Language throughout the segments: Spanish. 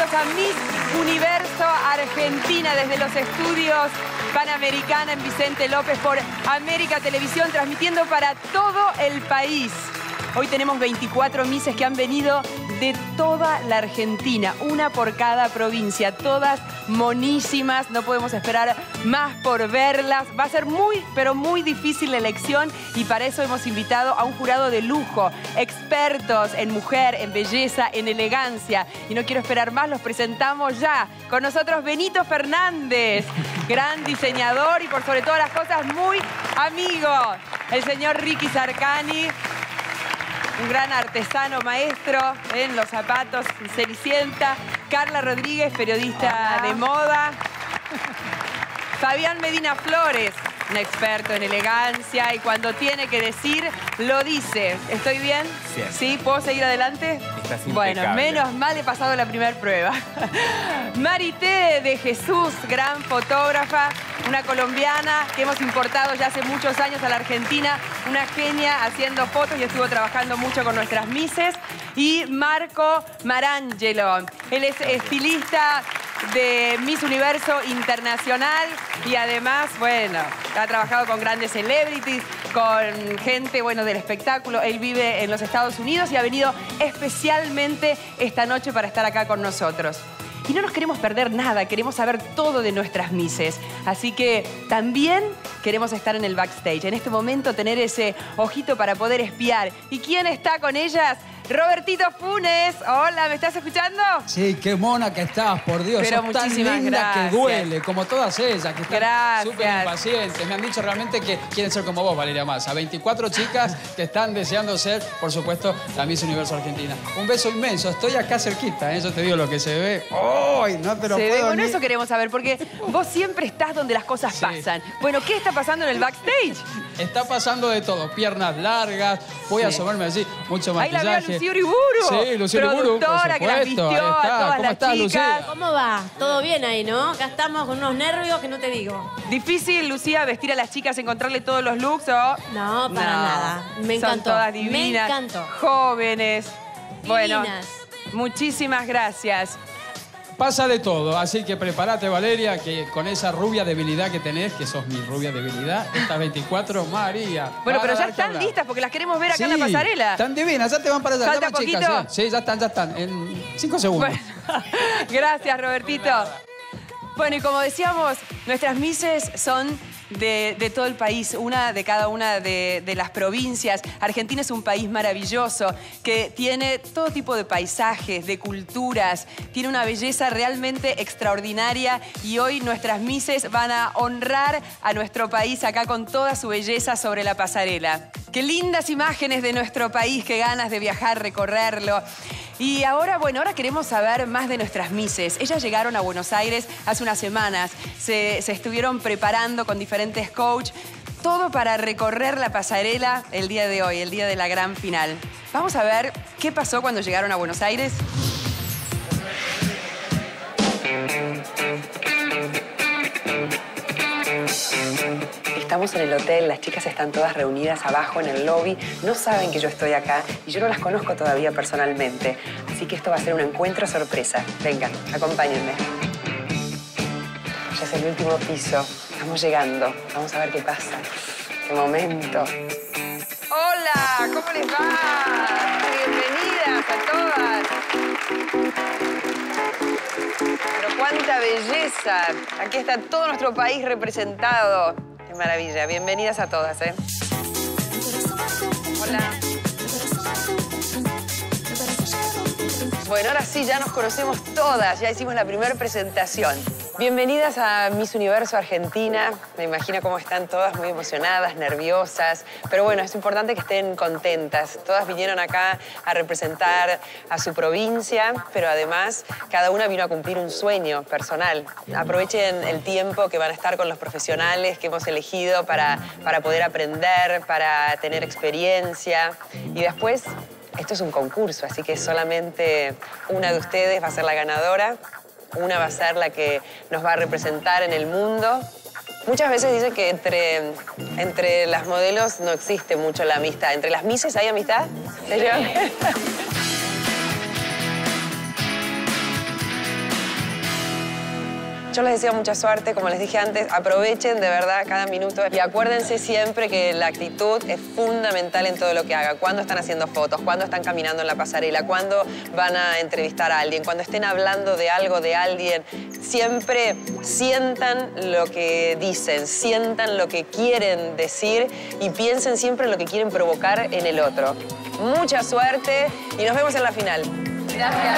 bienvenidos a Miss Universo Argentina desde los estudios Panamericana en Vicente López por América Televisión, transmitiendo para todo el país. Hoy tenemos 24 Misses que han venido de toda la Argentina, una por cada provincia, todas monísimas, no podemos esperar más por verlas. Va a ser muy, pero muy difícil la elección y para eso hemos invitado a un jurado de lujo, expertos en mujer, en belleza, en elegancia. Y no quiero esperar más, los presentamos ya. Con nosotros Benito Fernández, gran diseñador y por sobre todas las cosas muy amigo. El señor Ricky Sarcani, un gran artesano maestro en los zapatos, Cenicienta. Carla Rodríguez, periodista de moda. Fabián Medina Flores, un experto en elegancia y cuando tiene que decir, lo dice. ¿Estoy bien? ¿Sí? ¿Puedo seguir adelante? Estás impecable. Bueno, menos mal he pasado la primera prueba. Marité de Jesús, gran fotógrafa, una colombiana que hemos importado ya hace muchos años a la Argentina, una genia haciendo fotos y estuvo trabajando mucho con nuestras misses. Y Marco Marangelo, él es estilista de Miss Universo Internacional y además, bueno, ha trabajado con grandes celebrities, con gente, bueno, del espectáculo. Él vive en los Estados Unidos y ha venido especialmente esta noche para estar acá con nosotros. Y no nos queremos perder nada, queremos saber todo de nuestras misses. Así que también queremos estar en el backstage. En este momento tener ese ojito para poder espiar. ¿Y quién está con ellas? Robertito Funes. Hola, ¿me estás escuchando? Sí, qué mona que estás, por Dios. Pero sos tan muchísimas linda gracias. que duele, como todas ellas, que están Gracias. súper impacientes. Me han dicho realmente que quieren ser como vos, Valeria Massa. 24 chicas que están deseando ser, por supuesto, la Miss Universo Argentina. Un beso inmenso. Estoy acá cerquita, ¿eh? Yo te digo lo que se ve. ¡Ay! No te lo puedo Bueno, ni... eso queremos saber, porque vos siempre estás donde las cosas pasan. Bueno, ¿qué está pasando en el backstage? Está pasando de todo. Piernas largas, voy a asomarme así, mucho Ahí la maquillaje. veo a Lucía Uriburu. Sí, Lucía Uriburu, productora que las vistió a todas ¿Cómo las estás, chicas. Lucía? ¿Cómo va? ¿Todo bien ahí, no? Acá estamos con unos nervios que no te digo. ¿Difícil, Lucía, vestir a las chicas, encontrarle todos los looks o...? No, para nada. Me encantó. Son todas divinas. Me encantó. Jóvenes. Bueno, Divinas. muchísimas gracias. Pasa de todo, así que prepárate, Valeria, que con esa rubia debilidad que tenés, que sos mi rubia debilidad, estas 24, María. Bueno, pero ya están listas porque las queremos ver acá en la Sí, pasarela. están divinas, ya te van para allá. ¿Falta Ya van, chicas, poquito? sí, ya están, en 5 segundos. Bueno, gracias, Robertito. Bueno, y como decíamos, nuestras misses son de todo el país, una de cada una de las provincias. Argentina es un país maravilloso que tiene todo tipo de paisajes, de culturas, tiene una belleza realmente extraordinaria y hoy nuestras misses van a honrar a nuestro país acá con toda su belleza sobre la pasarela. Qué lindas imágenes de nuestro país, qué ganas de viajar, recorrerlo. Y ahora, bueno, ahora queremos saber más de nuestras misses. Ellas llegaron a Buenos Aires hace unas semanas, se estuvieron preparando con diferentes coach, todo para recorrer la pasarela el día de hoy, el día de la gran final. Vamos a ver qué pasó cuando llegaron a Buenos Aires. Estamos en el hotel, las chicas están todas reunidas abajo en el lobby, no saben que yo estoy acá y yo no las conozco todavía personalmente. Así que esto va a ser un encuentro sorpresa. Vengan, acompáñenme. Ya es el último piso, estamos llegando. Vamos a ver qué pasa. ¡Qué momento! ¡Hola! ¿Cómo les va? Bienvenidas a todas. Pero cuánta belleza. Aquí está todo nuestro país representado. Qué maravilla. Bienvenidas a todas, ¿eh? Hola. Bueno, ahora sí, ya nos conocemos todas. Ya hicimos la primera presentación. Bienvenidas a Miss Universo Argentina. Me imagino cómo están todas muy emocionadas, nerviosas. Pero bueno, es importante que estén contentas. Todas vinieron acá a representar a su provincia, pero además cada una vino a cumplir un sueño personal. Aprovechen el tiempo que van a estar con los profesionales que hemos elegido para poder aprender, para tener experiencia. Y después, esto es un concurso, así que solamente una de ustedes va a ser la ganadora. Una va a ser la que nos va a representar en el mundo. Muchas veces dicen que entre las modelos no existe mucho la amistad. ¿Entre las misses hay amistad? ¿En serio? Yo les deseo mucha suerte, como les dije antes, aprovechen de verdad cada minuto y acuérdense siempre que la actitud es fundamental en todo lo que hagan. Cuando están haciendo fotos, cuando están caminando en la pasarela, cuando van a entrevistar a alguien, cuando estén hablando de algo, de alguien, siempre sientan lo que dicen, sientan lo que quieren decir y piensen siempre en lo que quieren provocar en el otro. Mucha suerte y nos vemos en la final. Gracias.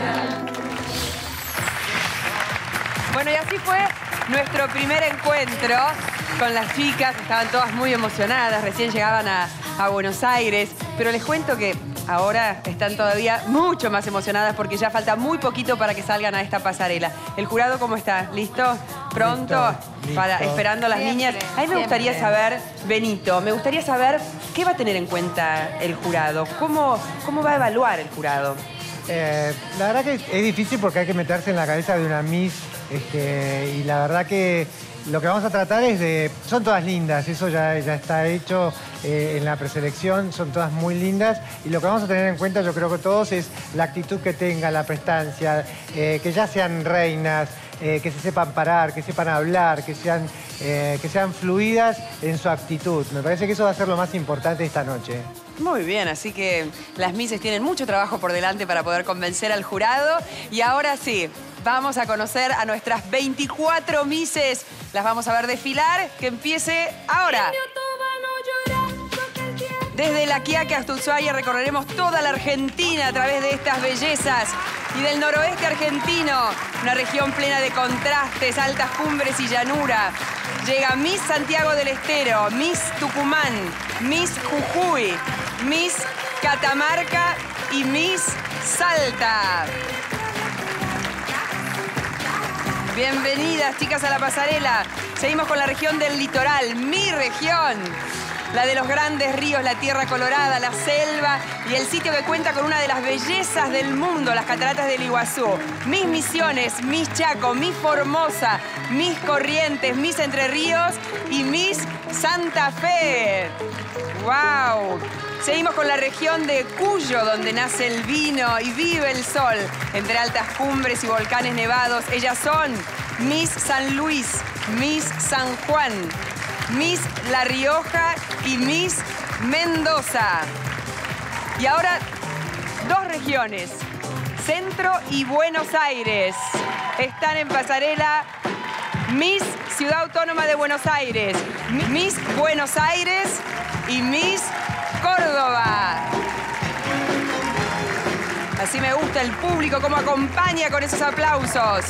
Bueno, y así fue nuestro primer encuentro con las chicas. Estaban todas muy emocionadas, recién llegaban a Buenos Aires. Pero les cuento que ahora están todavía mucho más emocionadas porque ya falta muy poquito para que salgan a esta pasarela. ¿El jurado cómo está? ¿Listo? ¿Pronto? Listo. Esperando a las niñas. A mí me gustaría saber, Benito, me gustaría saber qué va a tener en cuenta el jurado. ¿Cómo va a evaluar el jurado? La verdad que es difícil porque hay que meterse en la cabeza de una Miss y la verdad que lo que vamos a tratar es de... Son todas lindas, eso ya está hecho en la preselección, son todas muy lindas y lo que vamos a tener en cuenta yo creo que todos es la actitud que tengan, la prestancia, que ya sean reinas, que se sepan parar, que sepan hablar, que sean fluidas en su actitud. Me parece que eso va a ser lo más importante esta noche. Muy bien, así que las Misses tienen mucho trabajo por delante para poder convencer al jurado. Y ahora sí, vamos a conocer a nuestras 24 Misses. Las vamos a ver desfilar, que empiece ahora. Desde La Quiaca hasta Ushuaia recorreremos toda la Argentina a través de estas bellezas. Y del noroeste argentino, una región plena de contrastes, altas cumbres y llanura. Llega Miss Santiago del Estero, Miss Tucumán, Miss Jujuy, Miss Catamarca y Miss Salta. Bienvenidas, chicas, a la pasarela. Seguimos con la región del litoral, mi región. La de los grandes ríos, la tierra colorada, la selva y el sitio que cuenta con una de las bellezas del mundo, las cataratas del Iguazú. Miss Misiones, Miss Chaco, Miss Formosa, Miss Corrientes, Miss Entre Ríos y Miss Santa Fe. ¡Wow! Seguimos con la región de Cuyo, donde nace el vino y vive el sol. Entre altas cumbres y volcanes nevados, ellas son Miss San Luis, Miss San Juan, Miss La Rioja y Miss Mendoza. Y ahora, dos regiones, Centro y Buenos Aires. Están en pasarela Miss Ciudad Autónoma de Buenos Aires, Miss Buenos Aires y Miss Córdoba. Así me gusta el público, cómo acompaña con esos aplausos.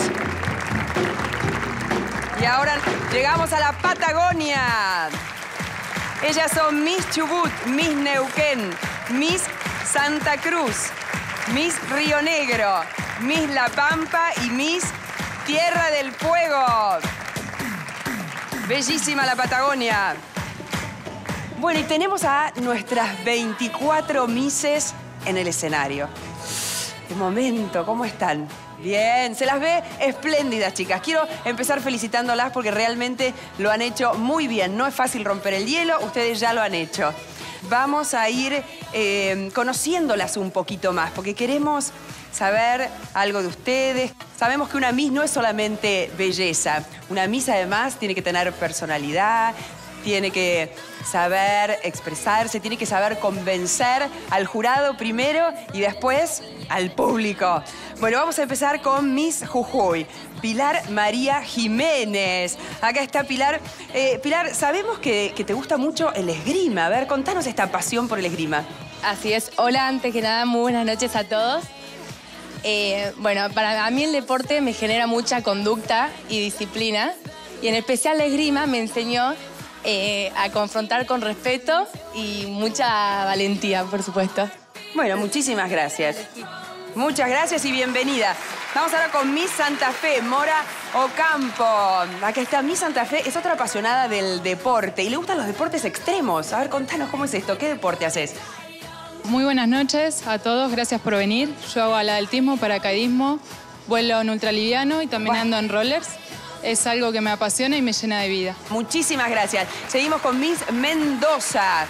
Y ahora llegamos a la Patagonia. Ellas son Miss Chubut, Miss Neuquén, Miss Santa Cruz, Miss Río Negro, Miss La Pampa y Miss Tierra del Fuego. Bellísima la Patagonia. Bueno, y tenemos a nuestras 24 Misses en el escenario. De momento, ¿cómo están? Bien, se las ve espléndidas, chicas. Quiero empezar felicitándolas porque realmente lo han hecho muy bien. No es fácil romper el hielo, ustedes ya lo han hecho. Vamos a ir conociéndolas un poquito más porque queremos saber algo de ustedes. Sabemos que una Miss no es solamente belleza. Una Miss además tiene que tener personalidad, tiene que saber expresarse, tiene que saber convencer al jurado primero y después al público. Bueno, vamos a empezar con Miss Jujuy, Pilar María Jiménez. Acá está Pilar. Pilar, sabemos que te gusta mucho el esgrima. A ver, contanos esta pasión por el esgrima. Así es. Hola, antes que nada, muy buenas noches a todos. Bueno, para mí el deporte me genera mucha conducta y disciplina. Y en especial la esgrima me enseñó a confrontar con respeto y mucha valentía, por supuesto. Bueno, muchísimas gracias. Muchas gracias y bienvenida. Vamos ahora con Miss Santa Fe, Mora Ocampo. Acá está Miss Santa Fe, es otra apasionada del deporte y le gustan los deportes extremos. A ver, contanos cómo es esto, ¿qué deporte haces? Muy buenas noches a todos, gracias por venir. Yo hago atletismo, paracaidismo, vuelo en ultraliviano y también ando en rollers. Es algo que me apasiona y me llena de vida. Muchísimas gracias. Seguimos con Miss Mendoza.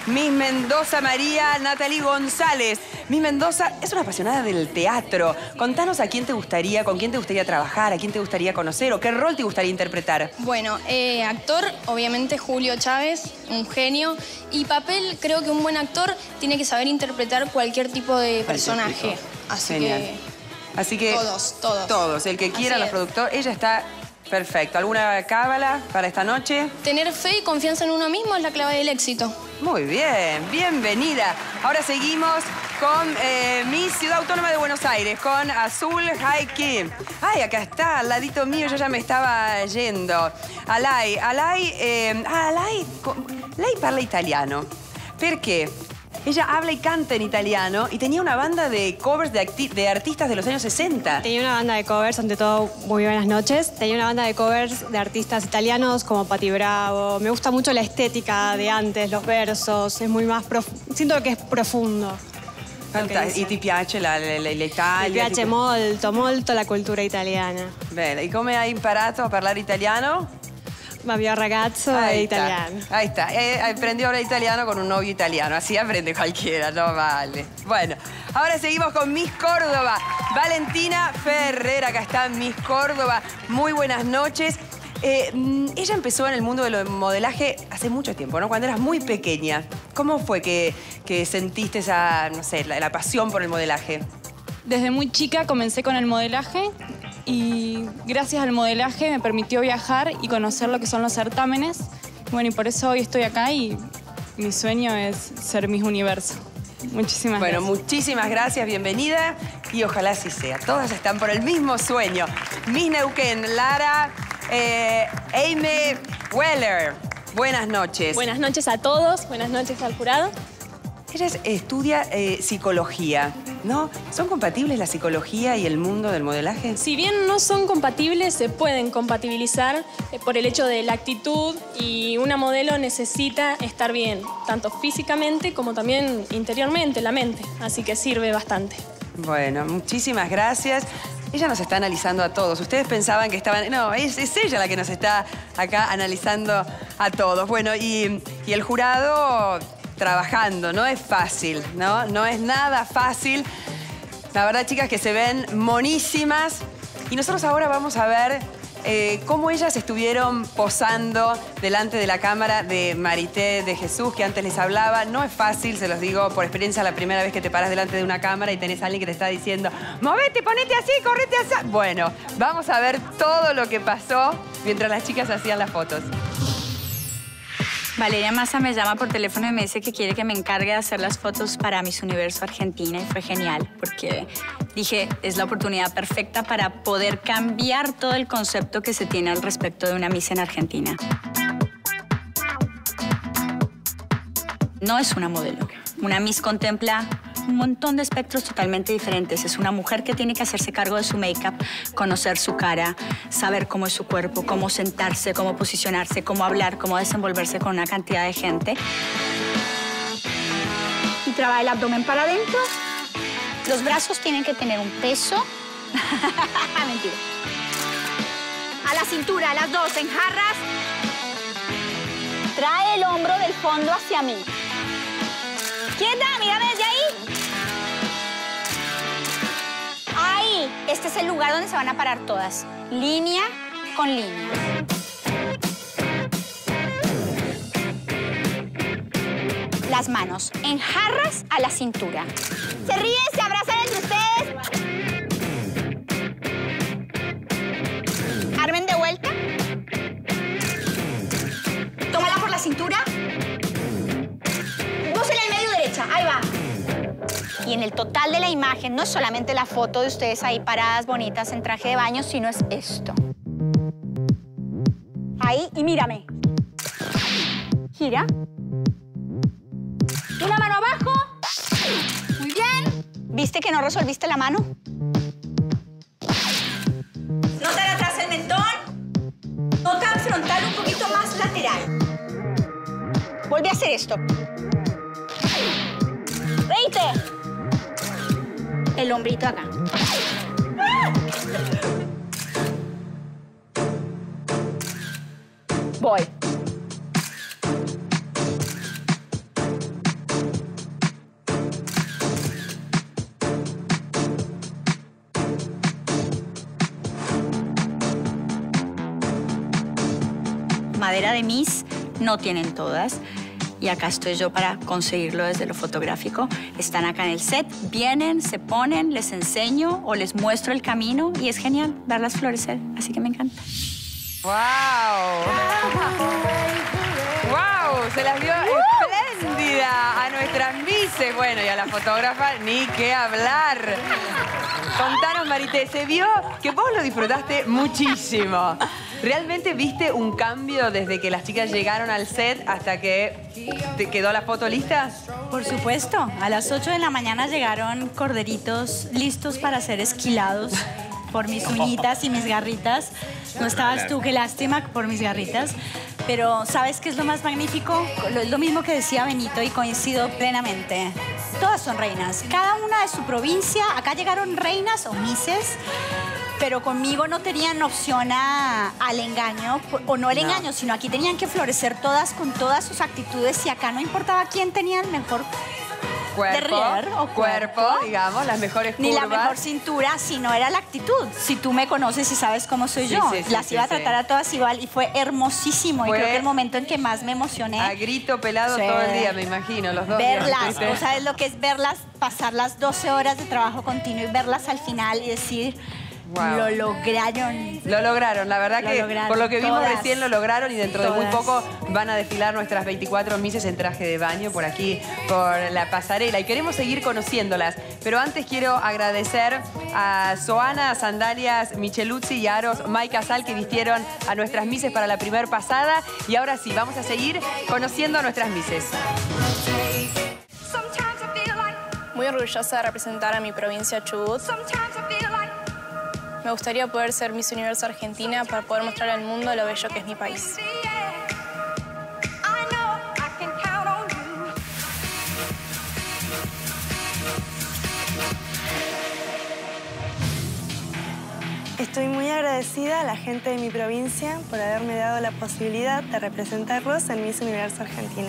Miss Mendoza María Natalie González. Miss Mendoza es una apasionada del teatro. Contanos a quién te gustaría, con quién te gustaría trabajar, a quién te gustaría conocer o qué rol te gustaría interpretar. Bueno, actor, obviamente Julio Chávez, un genio. Y papel, creo que un buen actor tiene que saber interpretar cualquier tipo de personaje. Así que todos. Todos. El que quiera, los productores. Ella está perfecto. ¿Alguna cábala para esta noche? Tener fe y confianza en uno mismo es la clave del éxito. Muy bien, bienvenida. Ahora seguimos con Miss Ciudad Autónoma de Buenos Aires, con Azul Haiki. Ay, acá está, al ladito mío, yo ya me estaba yendo. Lei parla italiano. Perché? Ella habla y canta en italiano y tenía una banda de covers de artistas de los años 60. Tenía una banda de covers, ante todo, muy buenas noches. Tenía una banda de covers de artistas italianos como Patti Bravo. Me gusta mucho la estética de antes, los versos. Es muy más siento que es profundo. ¿Y ti piace l'Italia? Mi piace molto la cultura italiana. Bene, ¿y come hai imparato a parlare italiano? Ma mio ragazzo è italiano. Ahí está. Aprendió a hablar italiano con un novio italiano. Así aprende cualquiera, no vale. Bueno, ahora seguimos con Miss Córdoba. Valentina Ferrer, acá está Miss Córdoba. Muy buenas noches. Ella empezó en el mundo del modelaje hace mucho tiempo, ¿no? Cuando eras muy pequeña. ¿Cómo fue que sentiste esa, no sé, la pasión por el modelaje? Desde muy chica comencé con el modelaje y gracias al modelaje me permitió viajar y conocer lo que son los certámenes. Bueno, y por eso hoy estoy acá y mi sueño es ser Miss Universo. Muchísimas gracias. Bueno, muchísimas gracias, bienvenida y ojalá así sea. Todas están por el mismo sueño. Miss Neuquén, Lara Eime Weller. Buenas noches. Buenas noches a todos, buenas noches al jurado. Ella estudia psicología, ¿no? ¿Son compatibles la psicología y el mundo del modelaje? Si bien no son compatibles, se pueden compatibilizar por el hecho de la actitud y una modelo necesita estar bien, tanto físicamente como también interiormente, la mente. Así que sirve bastante. Bueno, muchísimas gracias. Ella nos está analizando a todos. Ustedes pensaban que estaban... No, es ella la que nos está acá analizando a todos. Bueno, y el jurado... trabajando, no es fácil, ¿no? No es nada fácil. La verdad, chicas, que se ven monísimas. Y nosotros ahora vamos a ver cómo ellas estuvieron posando delante de la cámara de Marité de Jesús, que antes les hablaba. No es fácil, se los digo por experiencia, la primera vez que te paras delante de una cámara y tenés a alguien que te está diciendo movete, ponete así, correte así. Bueno, vamos a ver todo lo que pasó mientras las chicas hacían las fotos. Valeria Massa me llama por teléfono y me dice que quiere que me encargue de hacer las fotos para Miss Universo Argentina y fue genial porque dije, es la oportunidad perfecta para poder cambiar todo el concepto que se tiene al respecto de una Miss en Argentina. No es una modelo. Una Miss contempla un montón de espectros totalmente diferentes. Es una mujer que tiene que hacerse cargo de su make-up, conocer su cara, saber cómo es su cuerpo, cómo sentarse, cómo posicionarse, cómo hablar, cómo desenvolverse con una cantidad de gente. Y trabaja el abdomen para adentro. Los brazos tienen que tener un peso. Mentira. A la cintura, a las dos, en jarras. Trae el hombro del fondo hacia mí. ¡Quieta! ¡Mírame desde ahí! Ahí. Este es el lugar donde se van a parar todas. Línea con línea. Las manos en jarras a la cintura. Se ríen, se abrazan entre ustedes. Armen de vuelta. Tómala por la cintura. Búsela en medio derecha. Ahí va. Y en el total de la imagen no es solamente la foto de ustedes ahí paradas bonitas en traje de baño, sino es esto. Ahí, y mírame. Gira. Una mano abajo. Muy bien. ¿Viste que no resolviste la mano? Nota atrás el mentón. Nota frontal un poquito más lateral. Vuelve a hacer esto. ¡Reíte! El hombrito acá. Voy. madera de Miss no tienen todas. Y acá estoy yo para conseguirlo desde lo fotográfico. Están acá en el set, vienen, se ponen, les enseño o les muestro el camino y es genial verlas florecer, así que me encanta. ¡Wow! ¡Wow! Se las vio espléndida a nuestras Misses. Bueno, y a la fotógrafa ni qué hablar. Contanos, Marité, se vio que vos lo disfrutaste muchísimo. ¿Realmente viste un cambio desde que las chicas llegaron al set hasta que te quedó la foto lista? Por supuesto. A las 8 de la mañana llegaron corderitos listos para ser esquilados por mis uñitas y mis garritas. No estabas tú, qué lástima, por mis garritas. Pero ¿sabes qué es lo más magnífico? Lo mismo que decía Benito y coincido plenamente. Todas son reinas, cada una de su provincia. Acá llegaron reinas o misses, pero conmigo no tenían opción al engaño, o no el engaño, sino aquí tenían que florecer todas con todas sus actitudes y acá no importaba quién tenía el mejor cuerpo, digamos, las mejores curvas. Ni la mejor cintura, sino era la actitud. Si tú me conoces y sabes cómo soy yo, las iba a tratar a todas igual y fue hermosísimo. Y creo que el momento en que más me emocioné. A grito pelado todo el día, me imagino, los dos. Verlas, ¿tú sabes lo que es verlas, pasar las 12 horas de trabajo continuo y verlas al final y decir... Wow. Lo lograron. Lo lograron, la verdad que por lo que vimos recién lo lograron y dentro de muy poco van a desfilar nuestras 24 Misses en traje de baño por aquí, por la pasarela. Y queremos seguir conociéndolas. Pero antes quiero agradecer a Soana, Sandalias, Micheluzzi y Aros May Casal que vistieron a nuestras Misses para la primer pasada. Y ahora sí, vamos a seguir conociendo a nuestras Misses. Muy orgullosa de representar a mi provincia Chubut. Me gustaría poder ser Miss Universo Argentina para poder mostrar al mundo lo bello que es mi país. Estoy muy agradecida a la gente de mi provincia por haberme dado la posibilidad de representarlos en Miss Universo Argentina.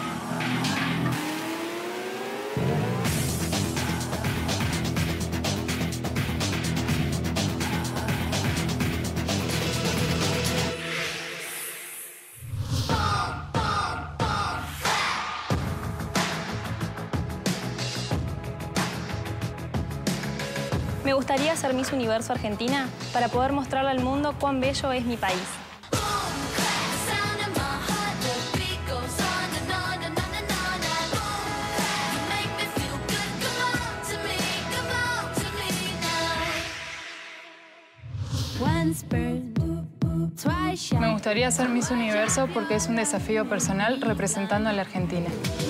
Me gustaría ser Miss Universo Argentina para poder mostrarle al mundo cuán bello es mi país. Me gustaría ser Miss Universo porque es un desafío personal representando a la Argentina.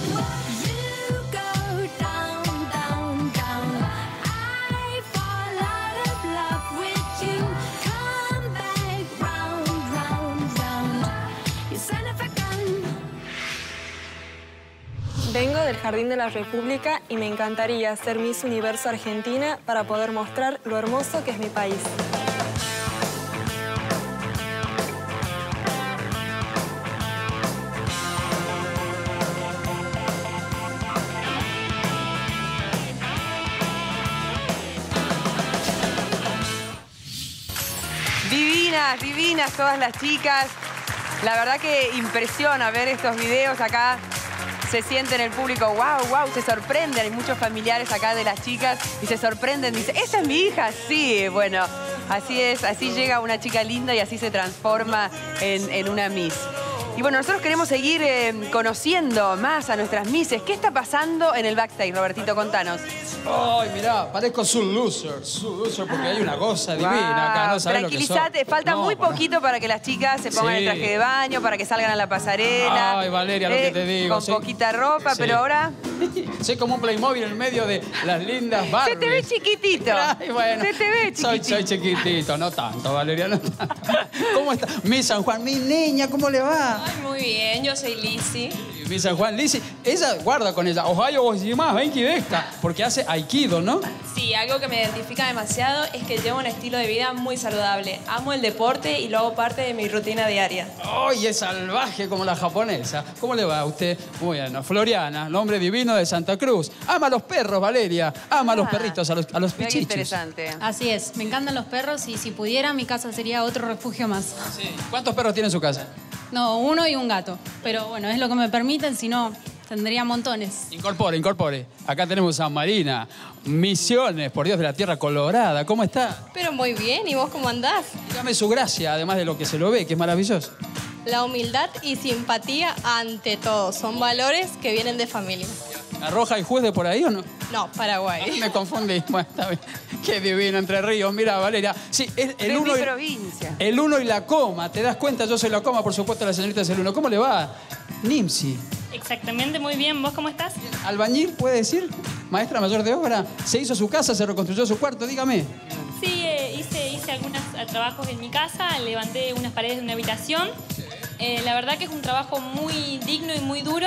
Vengo del Jardín de la República y me encantaría ser Miss Universo Argentina para poder mostrar lo hermoso que es mi país. Divinas, divinas todas las chicas. La verdad que impresiona ver estos videos acá. Se siente en el público, wow, wow, se sorprenden. Hay muchos familiares acá de las chicas y se sorprenden. Dice, ¿esa es mi hija? Sí, bueno, así es, así llega una chica linda y así se transforma en una Miss. Y bueno, nosotros queremos seguir conociendo más a nuestras Misses. ¿Qué está pasando en el backstage, Robertito? Contanos. Ay, mirá, parezco su loser, porque hay una cosa divina acá, no sabés lo que son. Tranquilízate, falta muy poquito para que las chicas se pongan el traje de baño, para que salgan a la pasarela. Ay, Valeria, lo que te digo. Con poquita ropa, pero ahora... Soy como un Playmobil en medio de las lindas Barbies. Se te ve chiquitito. Ay, bueno, se te ve chiquitito. Soy chiquitito, no tanto, Valeria, no tanto. ¿Cómo está? Miss San Juan, mi niña, ¿cómo le va? Ay, muy bien, yo soy Lizzy. Miss San Juan, Lizzy, ella, guarda con ella, Ohio vos y más, ven que esta, porque hace Aikido, ¿no? Sí, algo que me identifica demasiado es que llevo un estilo de vida muy saludable. Amo el deporte y lo hago parte de mi rutina diaria. ¡Ay, es salvaje como la japonesa! ¿Cómo le va a usted? Muy bien, Floriana, nombre divino de Santa Cruz. Ama a los perros, Valeria. Ama a los perritos, a los pichichos. Interesante. Así es, me encantan los perros y si pudiera mi casa sería otro refugio más. Sí. ¿Cuántos perros tiene en su casa? No, uno y un gato. Pero bueno, es lo que me permiten, si no, tendría montones. Incorpore, incorpore. Acá tenemos a Marina. Misiones, por Dios de la Tierra Colorada. ¿Cómo está? Pero muy bien, ¿y vos cómo andás? Dígame su gracia, además de lo que se lo ve, que es maravilloso. La humildad y simpatía ante todo. Son valores que vienen de familia. ¿Arroja y juez de por ahí o no? No, Paraguay. Me confundí. Bueno, está bien. Qué divino, Entre Ríos. Mira, Valeria. Sí, el uno. Provincia. El uno y la coma. ¿Te das cuenta? Yo soy la coma, por supuesto, la señorita es el uno. ¿Cómo le va? Nimsi. Exactamente, muy bien. ¿Vos cómo estás? ¿Albañil, puede decir? ¿Maestra mayor de obra? ¿Se hizo su casa? ¿Se reconstruyó su cuarto? Dígame. Sí, hice algunos trabajos en mi casa, levanté unas paredes de una habitación. La verdad que es un trabajo muy digno y muy duro.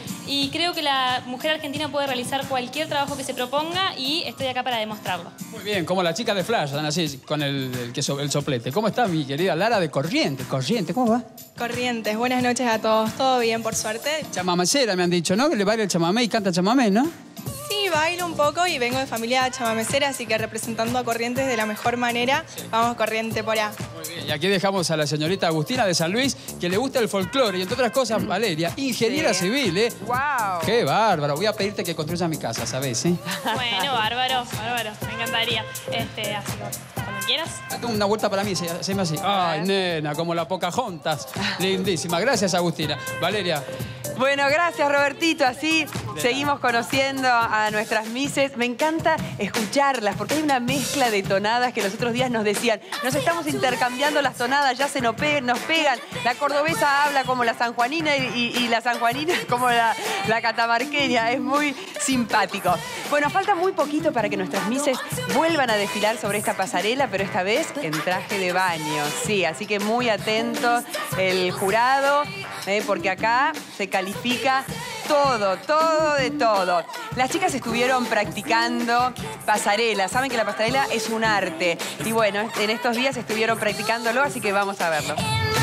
Y creo que la mujer argentina puede realizar cualquier trabajo que se proponga y estoy acá para demostrarlo. Muy bien, como la chica de Flash, así, con el soplete. ¿Cómo está mi querida Lara de Corrientes? Corrientes, ¿cómo va? Corrientes, buenas noches a todos. ¿Todo bien, por suerte? Chamamecera, me han dicho, ¿no? Que le baila el chamamé y canta chamamé, ¿no? Sí, bailo un poco y vengo de familia chamamecera, así que representando a Corrientes de la mejor manera, vamos Corriente por allá. Muy bien, y aquí dejamos a la señorita Agustina de San Luis, que le gusta el folclore y entre otras cosas, Valeria, ingeniera civil, ¿eh? ¡Wow! ¡Qué bárbaro! Voy a pedirte que construyas mi casa, ¿sabes? Bueno, bárbaro, me encantaría. Así cuando quieras. Date una vuelta para mí, haceme así. ¡Ay, nena! Como la Pocahontas. Lindísima. Gracias, Agustina. Valeria. Bueno, gracias, Robertito. Así seguimos conociendo a nuestras Misses. Me encanta escucharlas porque hay una mezcla de tonadas que los otros días nos decían. Nos estamos intercambiando las tonadas, ya se nos pegan. La cordobesa habla como la sanjuanina y la sanjuanina como la catamarqueña. Es muy simpático. Bueno, falta muy poquito para que nuestras Misses vuelvan a desfilar sobre esta pasarela, pero esta vez en traje de baño. Sí, así que muy atento el jurado, porque acá se califica todo de todo. Las chicas estuvieron practicando pasarela. Saben que la pasarela es un arte. Y bueno, en estos días estuvieron practicándolo, así que vamos a verlo.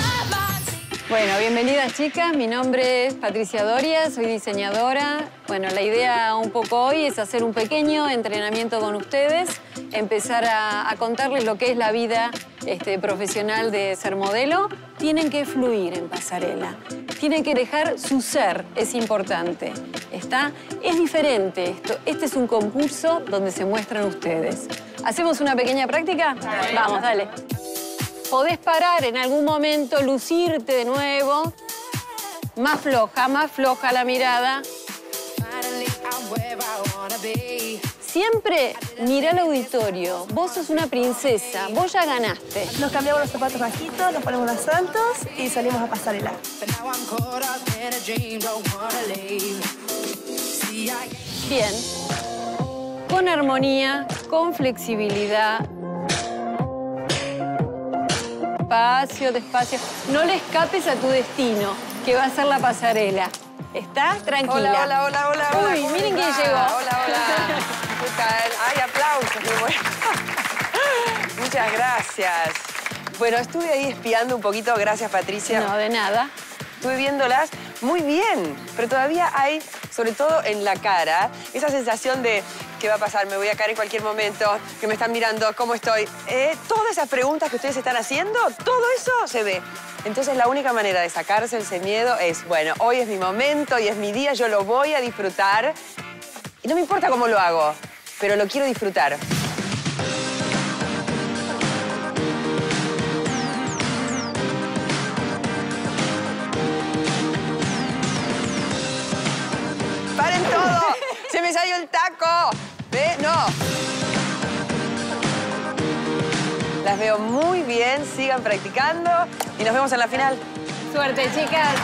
Bueno, bienvenidas chicas, mi nombre es Patricia Doria, soy diseñadora. Bueno, la idea un poco hoy es hacer un pequeño entrenamiento con ustedes, empezar a contarles lo que es la vida profesional de ser modelo. Tienen que fluir en pasarela, tienen que dejar su ser, es importante. Es diferente esto, este es un concurso donde se muestran ustedes. ¿Hacemos una pequeña práctica? Vamos, dale. Podés parar en algún momento, lucirte de nuevo. Más floja la mirada. Siempre mira al auditorio. Vos sos una princesa, vos ya ganaste. Nos cambiamos los zapatos bajitos, nos ponemos los santos y salimos a pasarela. Bien. Con armonía, con flexibilidad. Despacio, despacio. No le escapes a tu destino, que va a ser la pasarela. ¿Está? Tranquila. Hola. Uy, miren quién llegó. Hola. ¿Qué tal? Ay, aplausos, qué bueno. Muchas gracias. Bueno, estuve ahí espiando un poquito. Gracias, Patricia. No, de nada. Estuve viéndolas muy bien, pero todavía hay, sobre todo en la cara, esa sensación de ¿qué va a pasar? ¿Me voy a caer en cualquier momento? ¿Que me están mirando? ¿Cómo estoy? Todas esas preguntas que ustedes están haciendo, todo eso se ve. Entonces la única manera de sacarse ese miedo es, bueno, hoy es mi momento, hoy es mi día, yo lo voy a disfrutar. Y no me importa cómo lo hago, pero lo quiero disfrutar. ¡Paren todo! ¡Se me salió el taco! ¡No! Las veo muy bien, sigan practicando y nos vemos en la final. Suerte, chicas.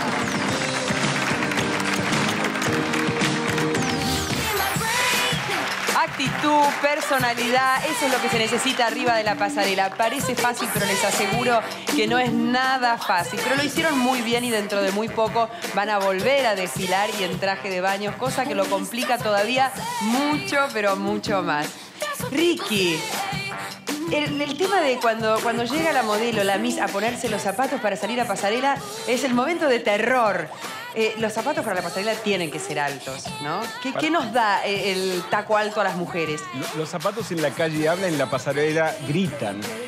Actitud, personalidad, eso es lo que se necesita arriba de la pasarela. Parece fácil, pero les aseguro que no es nada fácil. Pero lo hicieron muy bien y dentro de muy poco van a volver a desfilar y en traje de baño, cosa que lo complica todavía mucho, pero mucho más. Ricky, el tema de cuando llega la modelo, la Miss, a ponerse los zapatos para salir a pasarela, es el momento de terror. Los zapatos para la pasarela tienen que ser altos, ¿no? ¿Qué nos da el taco alto a las mujeres? Los zapatos en la calle hablan, en la pasarela gritan.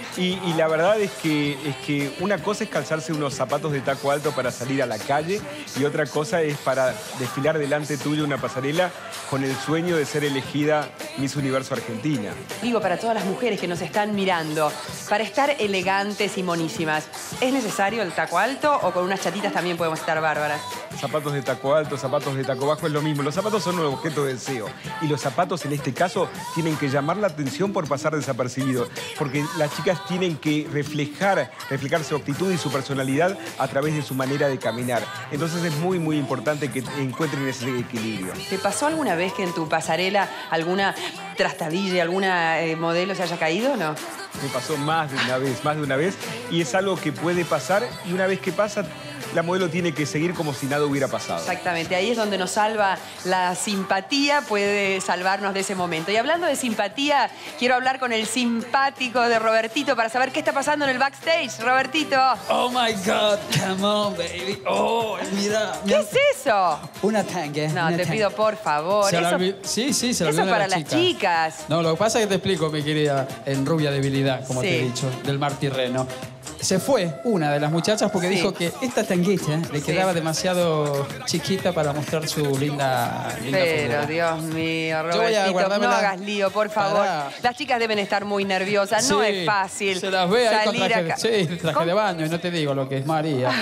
Y la verdad es que una cosa es calzarse unos zapatos de taco alto para salir a la calle y otra cosa es para desfilar delante tuyo una pasarela con el sueño de ser elegida Miss Universo Argentina. Digo, para todas las mujeres que nos están mirando, para estar elegantes y monísimas, ¿es necesario el taco alto o con unas chatitas también podemos estar bárbaras? Zapatos de taco alto, zapatos de taco bajo es lo mismo. Los zapatos son un objeto de deseo y los zapatos en este caso tienen que llamar la atención por pasar desapercibidos, porque las chicas tienen que reflejar su actitud y su personalidad a través de su manera de caminar. Entonces es muy, muy importante que encuentren ese equilibrio. ¿Te pasó alguna vez que en tu pasarela alguna trastabilla, alguna modelo se haya caído o no? Me pasó más de una vez, y es algo que puede pasar y una vez que pasa, la modelo tiene que seguir como si nada hubiera pasado. Exactamente, ahí es donde nos salva la simpatía, puede salvarnos de ese momento. Y hablando de simpatía, quiero hablar con el simpático de Robertito para saber qué está pasando en el backstage. Robertito. Oh my God, come on, baby. Oh, mira. ¿Qué es eso? Una tangue. No, una te tangue. pido por favor. Sí, se lo eso olvidó para a las chicas. No, lo que pasa es que te explico, mi querida, en rubia debilidad, como te he dicho, del Mar Tirreno. Se fue una de las muchachas porque dijo que esta tanguita le quedaba demasiado chiquita para mostrar su linda Pero, figura. Dios mío, Yo voy a Robertito, no guardármela hagas lío, por favor. para- Las chicas deben estar muy nerviosas, no Sí, es fácil Se las ve ahí con salir traje, acá. traje de baño y no te digo lo que es María.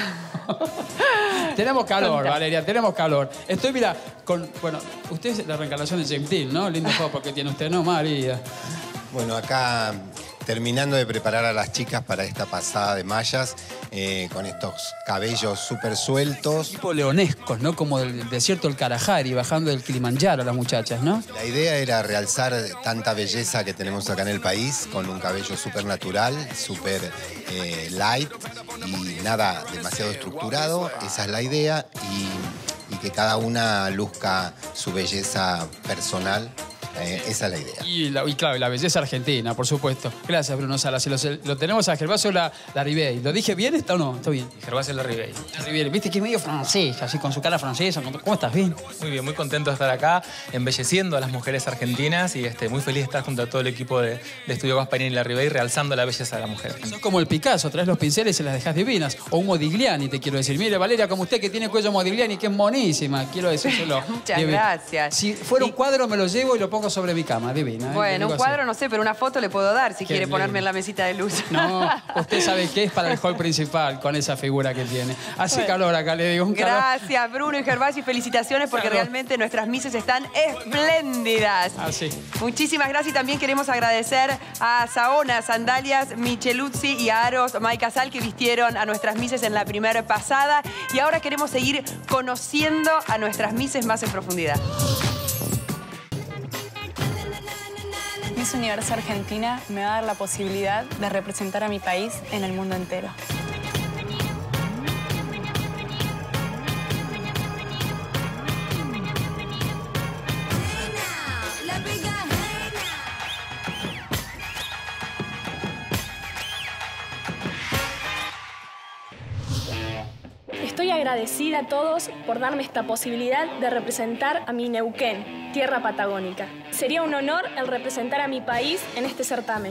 Tenemos calor, Valeria, tenemos calor. Estoy, mira, bueno, usted es la reencarnación de James Dean, ¿no? Lindo juego que tiene usted, ¿no, María? Bueno, acá terminando de preparar a las chicas para esta pasada de mallas, con estos cabellos súper sueltos. Tipo leonescos, ¿no? Como del desierto del Kalahari, bajando del Kilimanjaro las muchachas, ¿no? La idea era realzar tanta belleza que tenemos acá en el país, con un cabello súper natural, súper light y nada demasiado estructurado. Esa es la idea y que cada una luzca su belleza personal. Esa es la idea. Y claro, la belleza argentina, por supuesto. Gracias, Bruno Salas. Y lo tenemos a Gervasio Larribey. ¿Lo dije bien o no? ¿Está bien? Gervasio Larribey. Larribey. Viste que es medio francés, así con su cara francesa. ¿Cómo estás? ¿Bien? Muy bien, muy contento de estar acá, embelleciendo a las mujeres argentinas y muy feliz de estar junto a todo el equipo de Estudio Gasparini y Larribey, realzando la belleza de la mujer. Sos como el Picasso, traes los pinceles y se las dejas divinas. O un Modigliani, te quiero decir. Mire, Valeria, como usted que tiene cuello Modigliani, que es monísima, quiero decírselo. Muchas gracias. Si fuera un cuadro, me lo llevo y lo pongo sobre mi cama, divina. Bueno, un cuadro no sé, pero una foto le puedo dar si quiere lindo. ponerme en la mesita de luz. No, usted sabe qué es para el hall principal con esa figura que tiene. Hace calor acá, le digo. Un calor. Gracias, Bruno y Gervasio, y felicitaciones porque realmente nuestras misses están espléndidas. Así. Muchísimas gracias y también queremos agradecer a Saona, Sandalias, Micheluzzi y a Aros Mike Casal que vistieron a nuestras misses en la primera pasada y ahora queremos seguir conociendo a nuestras misses más en profundidad. Miss Universo Argentina me va a dar la posibilidad de representar a mi país en el mundo entero. Estoy agradecida a todos por darme esta posibilidad de representar a mi Neuquén, tierra patagónica. Sería un honor el representar a mi país en este certamen.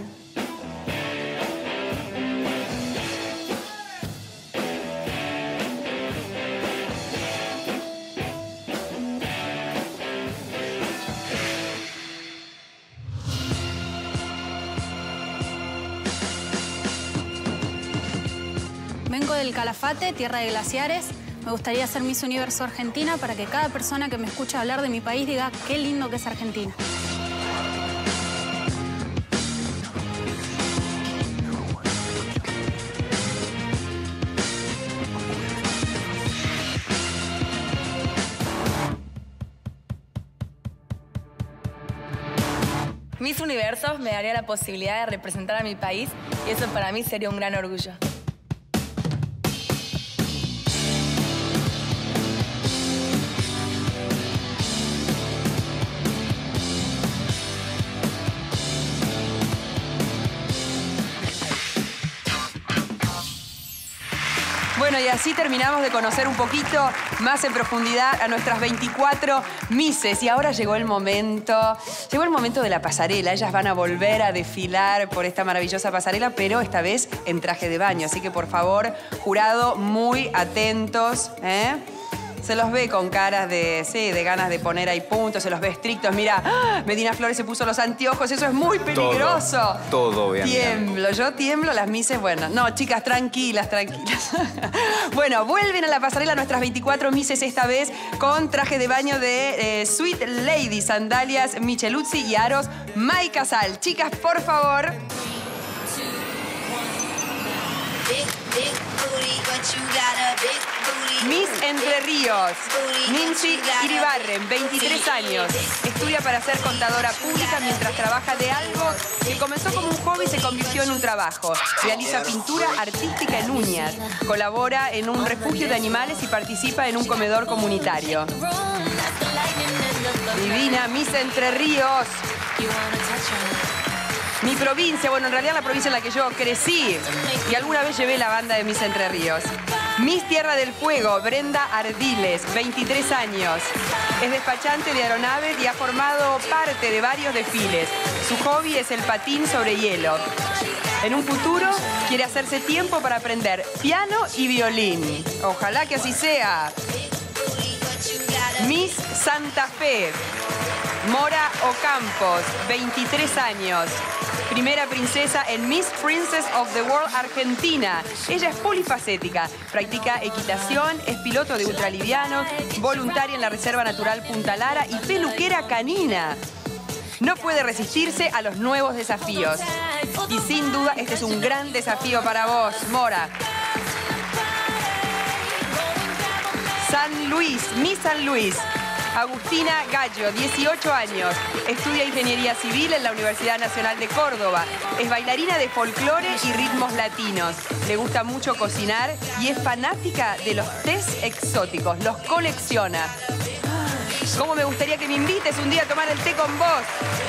Vengo del Calafate, tierra de glaciares. Me gustaría ser Miss Universo Argentina para que cada persona que me escuche hablar de mi país diga qué lindo que es Argentina. Miss Universo me daría la posibilidad de representar a mi país y eso para mí sería un gran orgullo. Bueno, Bueno, y así terminamos de conocer un poquito más en profundidad a nuestras 24 Misses. Y ahora llegó el momento de la pasarela. Ellas van a volver a desfilar por esta maravillosa pasarela, pero esta vez en traje de baño. Así que, por favor, jurado, muy atentos, ¿eh? Se los ve con caras de ganas de poner ahí puntos, se los ve estrictos. Mira, Medina Flores se puso los anteojos, eso es muy peligroso. Todo bien. Tiemblo, yo tiemblo, las Misses, bueno. No, chicas, tranquilas, tranquilas. Bueno, vuelven a la pasarela nuestras 24 Misses, esta vez con traje de baño de Sweet Lady, sandalias Micheluzzi y aros Mai Casal. Chicas, por favor. Miss Entre Ríos, Nincy Iribarren, 23 años. Estudia para ser contadora pública mientras trabaja de algo que comenzó como un hobby y se convirtió en un trabajo. Realiza pintura artística en uñas, colabora en un refugio de animales y participa en un comedor comunitario. Divina, Miss Entre Ríos. Mi provincia, bueno, en realidad la provincia en la que yo crecí y alguna vez llevé la banda de Miss Entre Ríos. Miss Tierra del Fuego, Brenda Ardiles, 23 años. Es despachante de aeronaves y ha formado parte de varios desfiles. Su hobby es el patín sobre hielo. En un futuro quiere hacerse tiempo para aprender piano y violín. Ojalá que así sea. Miss Santa Fe, Mora Ocampos, 23 años. Primera princesa en Miss Princess of the World Argentina. Ella es polifacética, practica equitación, es piloto de ultralivianos, voluntaria en la Reserva Natural Punta Lara y peluquera canina. No puede resistirse a los nuevos desafíos. Y sin duda este es un gran desafío para vos, Mora. San Luis, Miss San Luis. Agustina Gallo, 18 años. Estudia Ingeniería Civil en la Universidad Nacional de Córdoba. Es bailarina de folclore y ritmos latinos. Le gusta mucho cocinar y es fanática de los tés exóticos. Los colecciona. ¿Cómo me gustaría que me invites un día a tomar el té con vos?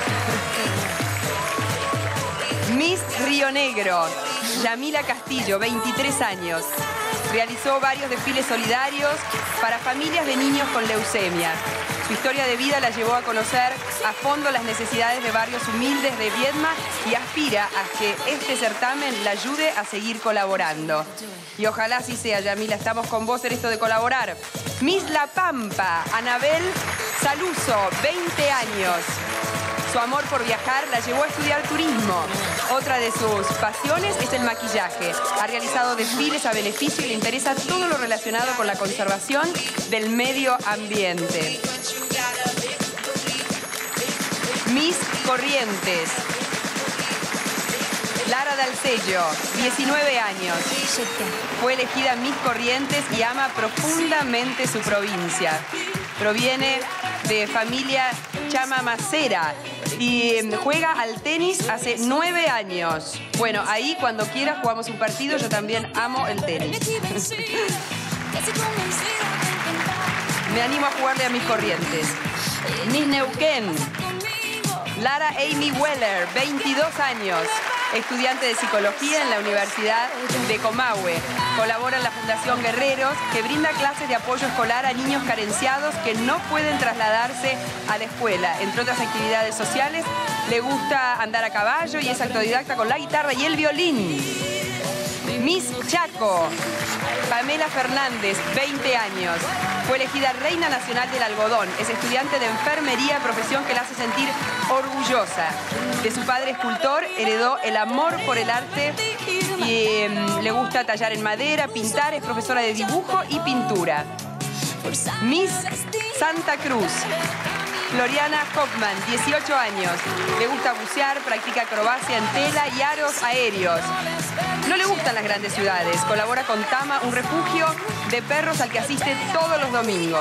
Miss Río Negro, Yamila Castillo, 23 años. Realizó varios desfiles solidarios para familias de niños con leucemia. Su historia de vida la llevó a conocer a fondo las necesidades de barrios humildes de Viedma y aspira a que este certamen la ayude a seguir colaborando. Y ojalá así sea, Yamila, estamos con vos en esto de colaborar. Miss La Pampa, Anabel Saluso, 20 años. Su amor por viajar la llevó a estudiar turismo. Otra de sus pasiones es el maquillaje. Ha realizado desfiles a beneficio y le interesa todo lo relacionado con la conservación del medio ambiente. Miss Corrientes, Lara Dalcello, 19 años. Fue elegida Miss Corrientes y ama profundamente su provincia. Proviene de familia chamamacera y juega al tenis hace 9 años. Bueno, ahí cuando quieras jugamos un partido, yo también amo el tenis. Me animo a jugarle a Mis Corrientes. Miss Neuquén, Lara Amy Weller, 22 años. Estudiante de psicología en la Universidad de Comahue. Colabora en la Fundación Guerreros, que brinda clases de apoyo escolar a niños carenciados que no pueden trasladarse a la escuela. Entre otras actividades sociales, le gusta andar a caballo y es autodidacta con la guitarra y el violín. Miss Chaco, Pamela Fernández, 20 años. Fue elegida Reina Nacional del Algodón. Es estudiante de enfermería, profesión que la hace sentir orgullosa. De su padre escultor, heredó el amor por el arte y le gusta tallar en madera, pintar, es profesora de dibujo y pintura. Miss Santa Cruz, Floriana Hoffman, 18 años. Le gusta bucear, practica acrobacia en tela y aros aéreos. No le gustan las grandes ciudades. Colabora con Tama, un refugio de perros al que asiste todos los domingos.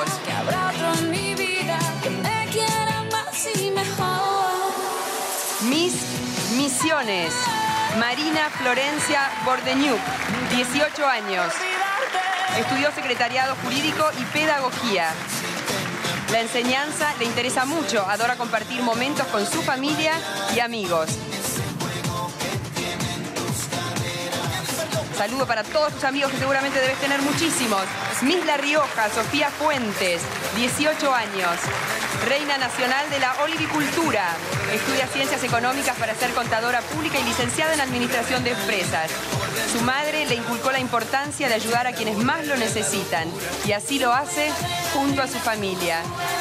Miss Misiones, Marina Florencia Bordeñuc, 18 años. Estudió secretariado jurídico y pedagogía. La enseñanza le interesa mucho, adora compartir momentos con su familia y amigos. Saludo para todos tus amigos que seguramente debes tener muchísimos. Miss La Rioja, Sofía Fuentes, 18 años. Reina Nacional de la Olivicultura. Estudia Ciencias Económicas para ser contadora pública y licenciada en Administración de Empresas. Su madre le inculcó la importancia de ayudar a quienes más lo necesitan y así lo hace junto a su familia.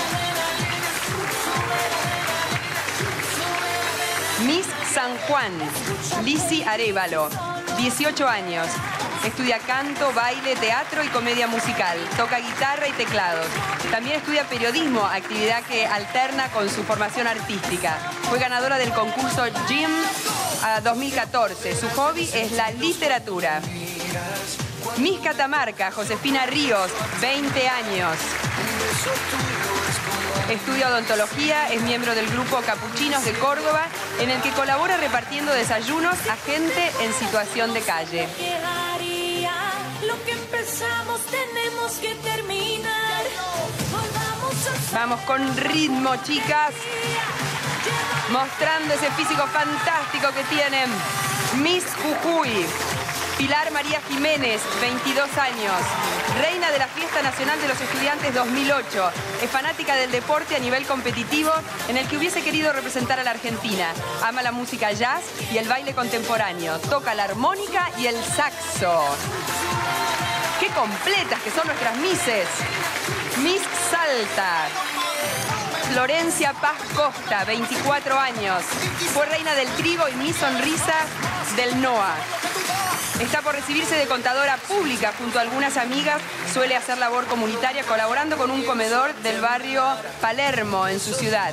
Miss San Juan, Lizzy Arévalo, 18 años. Estudia canto, baile, teatro y comedia musical. Toca guitarra y teclados. También estudia periodismo, actividad que alterna con su formación artística. Fue ganadora del concurso GYM 2014. Su hobby es la literatura. Miss Catamarca, Josefina Ríos, 20 años. Estudia odontología, es miembro del grupo Capuchinos de Córdoba, en el que colabora repartiendo desayunos a gente en situación de calle. Lo que empezamos tenemos que terminar. Vamos con ritmo, chicas. Mostrando ese físico fantástico que tienen. Miss Jujuy, Pilar María Jiménez, 22 años. Reina de la Fiesta Nacional de los Estudiantes 2008. Es fanática del deporte a nivel competitivo en el que hubiese querido representar a la Argentina. Ama la música jazz y el baile contemporáneo. Toca la armónica y el saxo. ¡Qué completas que son nuestras misses! Miss Salta, Florencia Paz Costa, 24 años. Fue reina del trigo y Miss Sonrisa del NOA. Está por recibirse de contadora pública junto a algunas amigas. Suele hacer labor comunitaria colaborando con un comedor del barrio Palermo en su ciudad.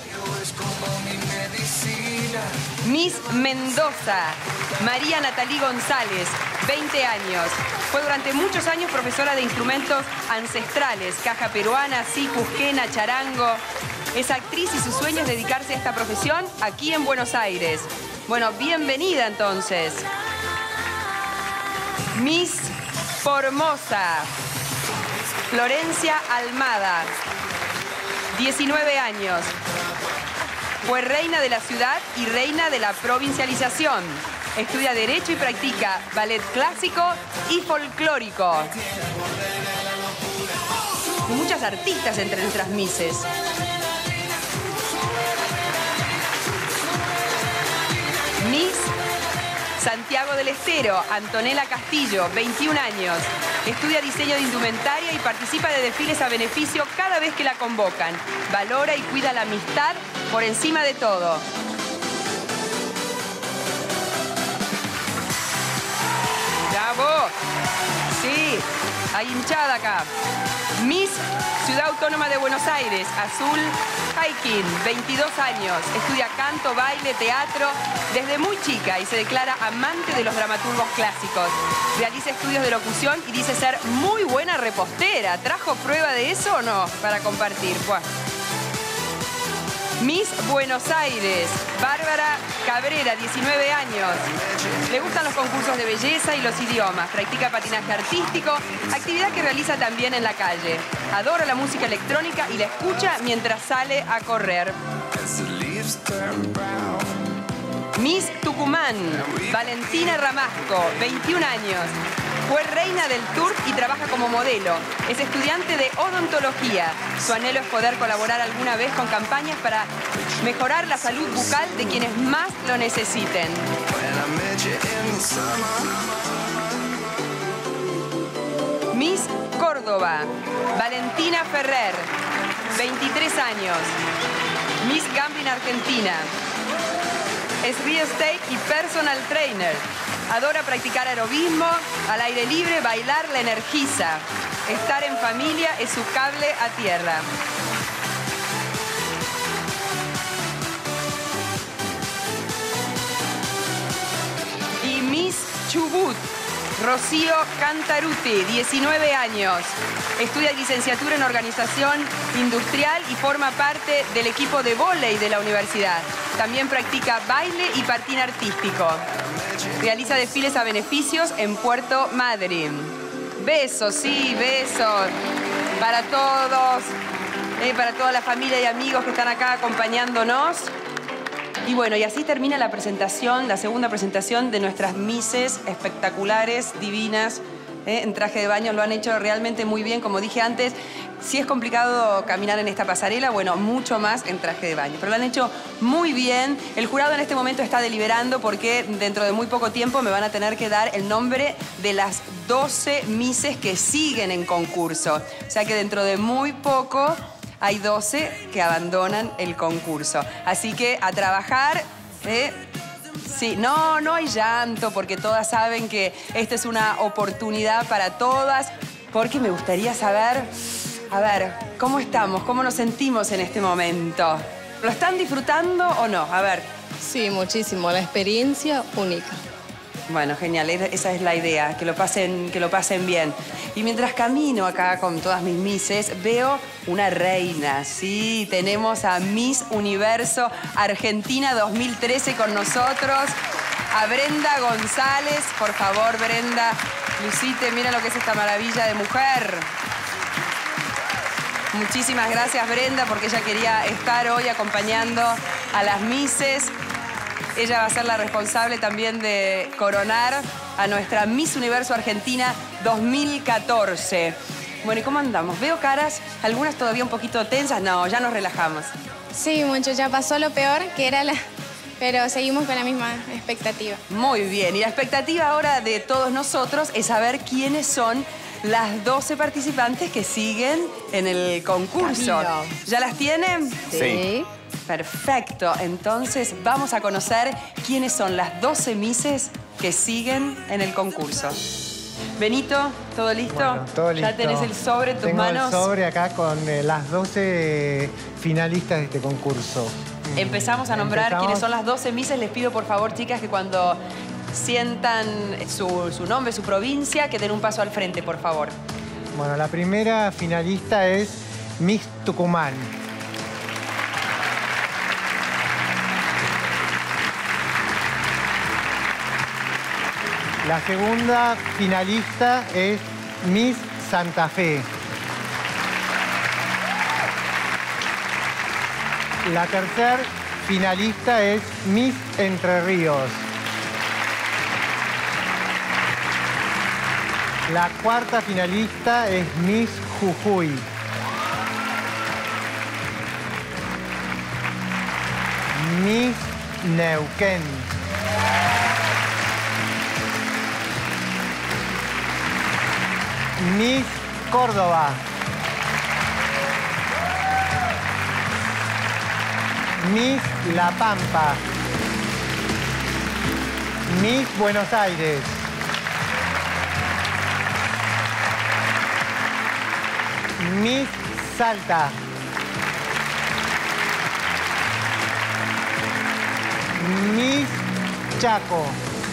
Miss Mendoza, María Natalí González, 20 años. Fue durante muchos años profesora de instrumentos ancestrales, caja peruana, sicu, quena, charango. Es actriz y su sueño es dedicarse a esta profesión aquí en Buenos Aires. Bueno, bienvenida entonces. Miss Formosa, Florencia Almada, 19 años. Fue reina de la ciudad y reina de la provincialización. Estudia Derecho y practica ballet clásico y folclórico. Hay muchas artistas entre nuestras misses. Miss Santiago del Estero, Antonella Castillo, 21 años. Estudia diseño de indumentaria y participa de desfiles a beneficio cada vez que la convocan. Valora y cuida la amistad por encima de todo. ¡Bravo! Sí, hay hinchada acá. Miss Ciudad Autónoma de Buenos Aires, Azul Haikin, 22 años. Estudia canto, baile, teatro desde muy chica y se declara amante de los dramaturgos clásicos. Realiza estudios de locución y dice ser muy buena repostera. ¿Trajo prueba de eso o no? Para compartir. Buah. Miss Buenos Aires, Bárbara Cabrera, 19 años. Le gustan los concursos de belleza y los idiomas. Practica patinaje artístico, actividad que realiza también en la calle. Adora la música electrónica y la escucha mientras sale a correr. Miss Tucumán, Valentina Ramasco, 21 años. Fue reina del turf y trabaja como modelo. Es estudiante de odontología. Su anhelo es poder colaborar alguna vez con campañas para mejorar la salud bucal de quienes más lo necesiten. Miss Córdoba, Valentina Ferrer, 23 años. Miss Gambling Argentina. Es real estate y personal trainer. Adora practicar aerobismo, al aire libre, bailar la energiza. Estar en familia es su cable a tierra. Y Miss Chubut, Rocío Cantaruti, 19 años. Estudia licenciatura en Organización Industrial y forma parte del equipo de vóley de la universidad. También practica baile y patín artístico. Realiza desfiles a beneficios en Puerto Madryn. Besos, sí, besos para todos, para toda la familia y amigos que están acá acompañándonos. Y bueno, y así termina la presentación, la segunda presentación de nuestras Misses espectaculares, divinas, en traje de baño. Lo han hecho realmente muy bien, como dije antes. Si es complicado caminar en esta pasarela, bueno, mucho más en traje de baño. Pero lo han hecho muy bien. El jurado en este momento está deliberando porque dentro de muy poco tiempo me van a tener que dar el nombre de las 12 Misses que siguen en concurso. O sea que dentro de muy poco hay 12 que abandonan el concurso. Así que a trabajar. Sí, no hay llanto porque todas saben que esta es una oportunidad para todas. Porque me gustaría saber, a ver, ¿cómo estamos? ¿Cómo nos sentimos en este momento? ¿Lo están disfrutando o no? A ver. Sí, muchísimo. La experiencia única. Bueno, genial. Esa es la idea, que lo pasen bien. Y mientras camino acá con todas mis misses, veo una reina. Sí, tenemos a Miss Universo Argentina 2013 con nosotros. A Brenda González. Por favor, Brenda, lucite, mira lo que es esta maravilla de mujer. Muchísimas gracias, Brenda, porque ella quería estar hoy acompañando a las misses. Ella va a ser la responsable también de coronar a nuestra Miss Universo Argentina 2014. Bueno, ¿y cómo andamos? Veo caras, algunas todavía un poquito tensas. No, ya nos relajamos. Sí, mucho. Ya pasó lo peor, que era pero seguimos con la misma expectativa. Muy bien. Y la expectativa ahora de todos nosotros es saber quiénes son las 12 participantes que siguen en el concurso. Camilo. ¿Ya las tienen? Sí. Perfecto. Entonces vamos a conocer quiénes son las 12 misses que siguen en el concurso. Benito, ¿todo listo? Bueno, todo listo. ¿Ya tenés el sobre en tus Tengo manos? el sobre acá con las 12 finalistas de este concurso. Empezamos a nombrar quiénes son las 12 misses. Les pido, por favor, chicas, que cuando sientan su nombre, su provincia, que den un paso al frente, por favor. Bueno, la primera finalista es Miss Tucumán. La segunda finalista es Miss Santa Fe. La tercera finalista es Miss Entre Ríos. La cuarta finalista es Miss Jujuy. Miss Neuquén. Miss Córdoba. Miss La Pampa. Miss Buenos Aires. Miss Salta. Miss Chaco.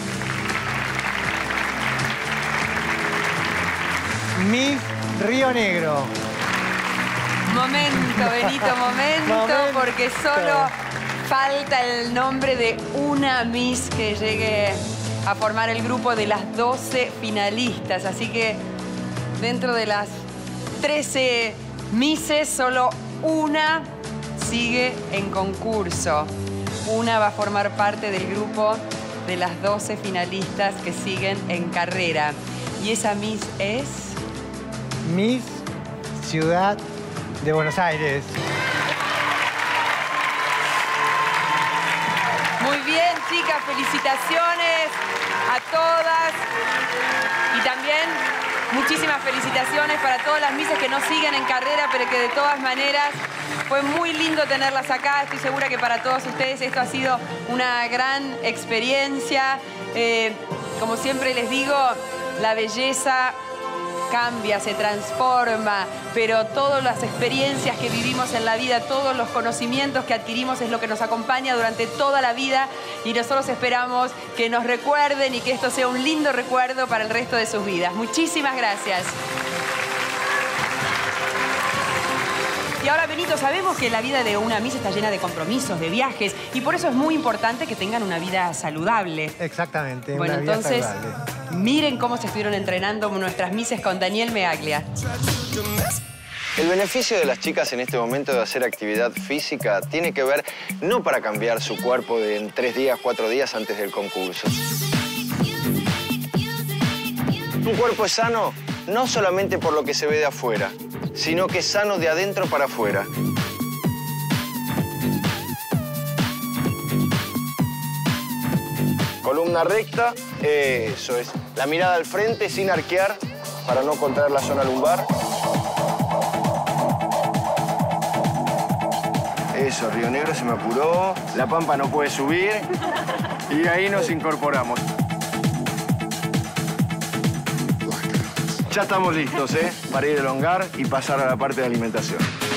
Miss Río Negro. Momento, Benito, momento, porque solo falta el nombre de una Miss que llegue a formar el grupo de las 12 finalistas. Así que dentro de las 13 Misses, solo una sigue en concurso. Una va a formar parte del grupo de las 12 finalistas que siguen en carrera. Y esa Miss es... Miss Ciudad de Buenos Aires. Muy bien, chicas, felicitaciones a todas. Y también muchísimas felicitaciones para todas las misses que no siguen en carrera, pero que de todas maneras fue muy lindo tenerlas acá. Estoy segura que para todos ustedes esto ha sido una gran experiencia. Como siempre les digo, la belleza cambia, se transforma, pero todas las experiencias que vivimos en la vida, todos los conocimientos que adquirimos es lo que nos acompaña durante toda la vida y nosotros esperamos que nos recuerden y que esto sea un lindo recuerdo para el resto de sus vidas. Muchísimas gracias. Y ahora, Benito, sabemos que la vida de una Miss está llena de compromisos, de viajes, y por eso es muy importante que tengan una vida saludable. Exactamente, bueno, una vida entonces, saludable. miren cómo se estuvieron entrenando nuestras Misses con Daniel Meaglia. El beneficio de las chicas en este momento de hacer actividad física tiene que ver no para cambiar su cuerpo de en 3 días, 4 días antes del concurso. Un cuerpo es sano no solamente por lo que se ve de afuera, sino que es sano de adentro para afuera. Columna recta, eso es. La mirada al frente sin arquear para no contraer la zona lumbar. Eso, Río Negro se me apuró. La Pampa no puede subir. Y ahí nos incorporamos. Ya estamos listos, para ir a elongar y pasar a la parte de alimentación.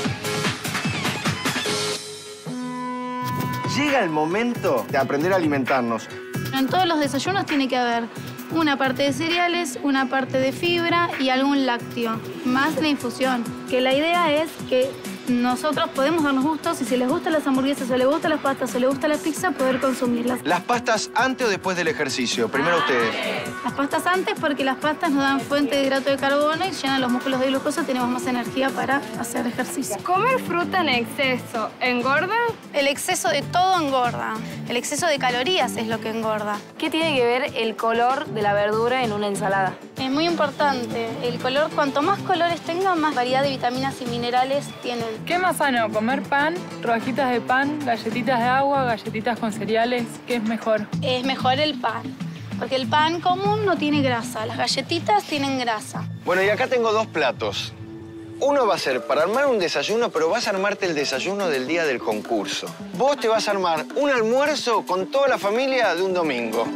Llega el momento de aprender a alimentarnos. En todos los desayunos tiene que haber una parte de cereales, una parte de fibra y algún lácteo, más la infusión. Que la idea es que nosotros podemos darnos gustos y si les gustan las hamburguesas o les gustan las pastas o les gusta la pizza, poder consumirlas. ¿Las pastas antes o después del ejercicio? Primero ustedes. Las pastas antes porque las pastas nos dan fuente de hidrato de carbono y llenan los músculos de glucosa, tenemos más energía para hacer ejercicio. ¿Comer fruta en exceso engorda? El exceso de todo engorda. El exceso de calorías es lo que engorda. ¿Qué tiene que ver el color de la verdura en una ensalada? Es muy importante. El color, cuanto más colores tenga, más variedad de vitaminas y minerales tienen. ¿Qué más sano? ¿Comer pan, rodajitas de pan, galletitas de agua, galletitas con cereales? ¿Qué es mejor? Es mejor el pan, porque el pan común no tiene grasa, las galletitas tienen grasa. Bueno, y acá tengo 2 platos. Uno va a ser para armar un desayuno, pero vas a armarte el desayuno del día del concurso. Vos te vas a armar un almuerzo con toda la familia de un domingo.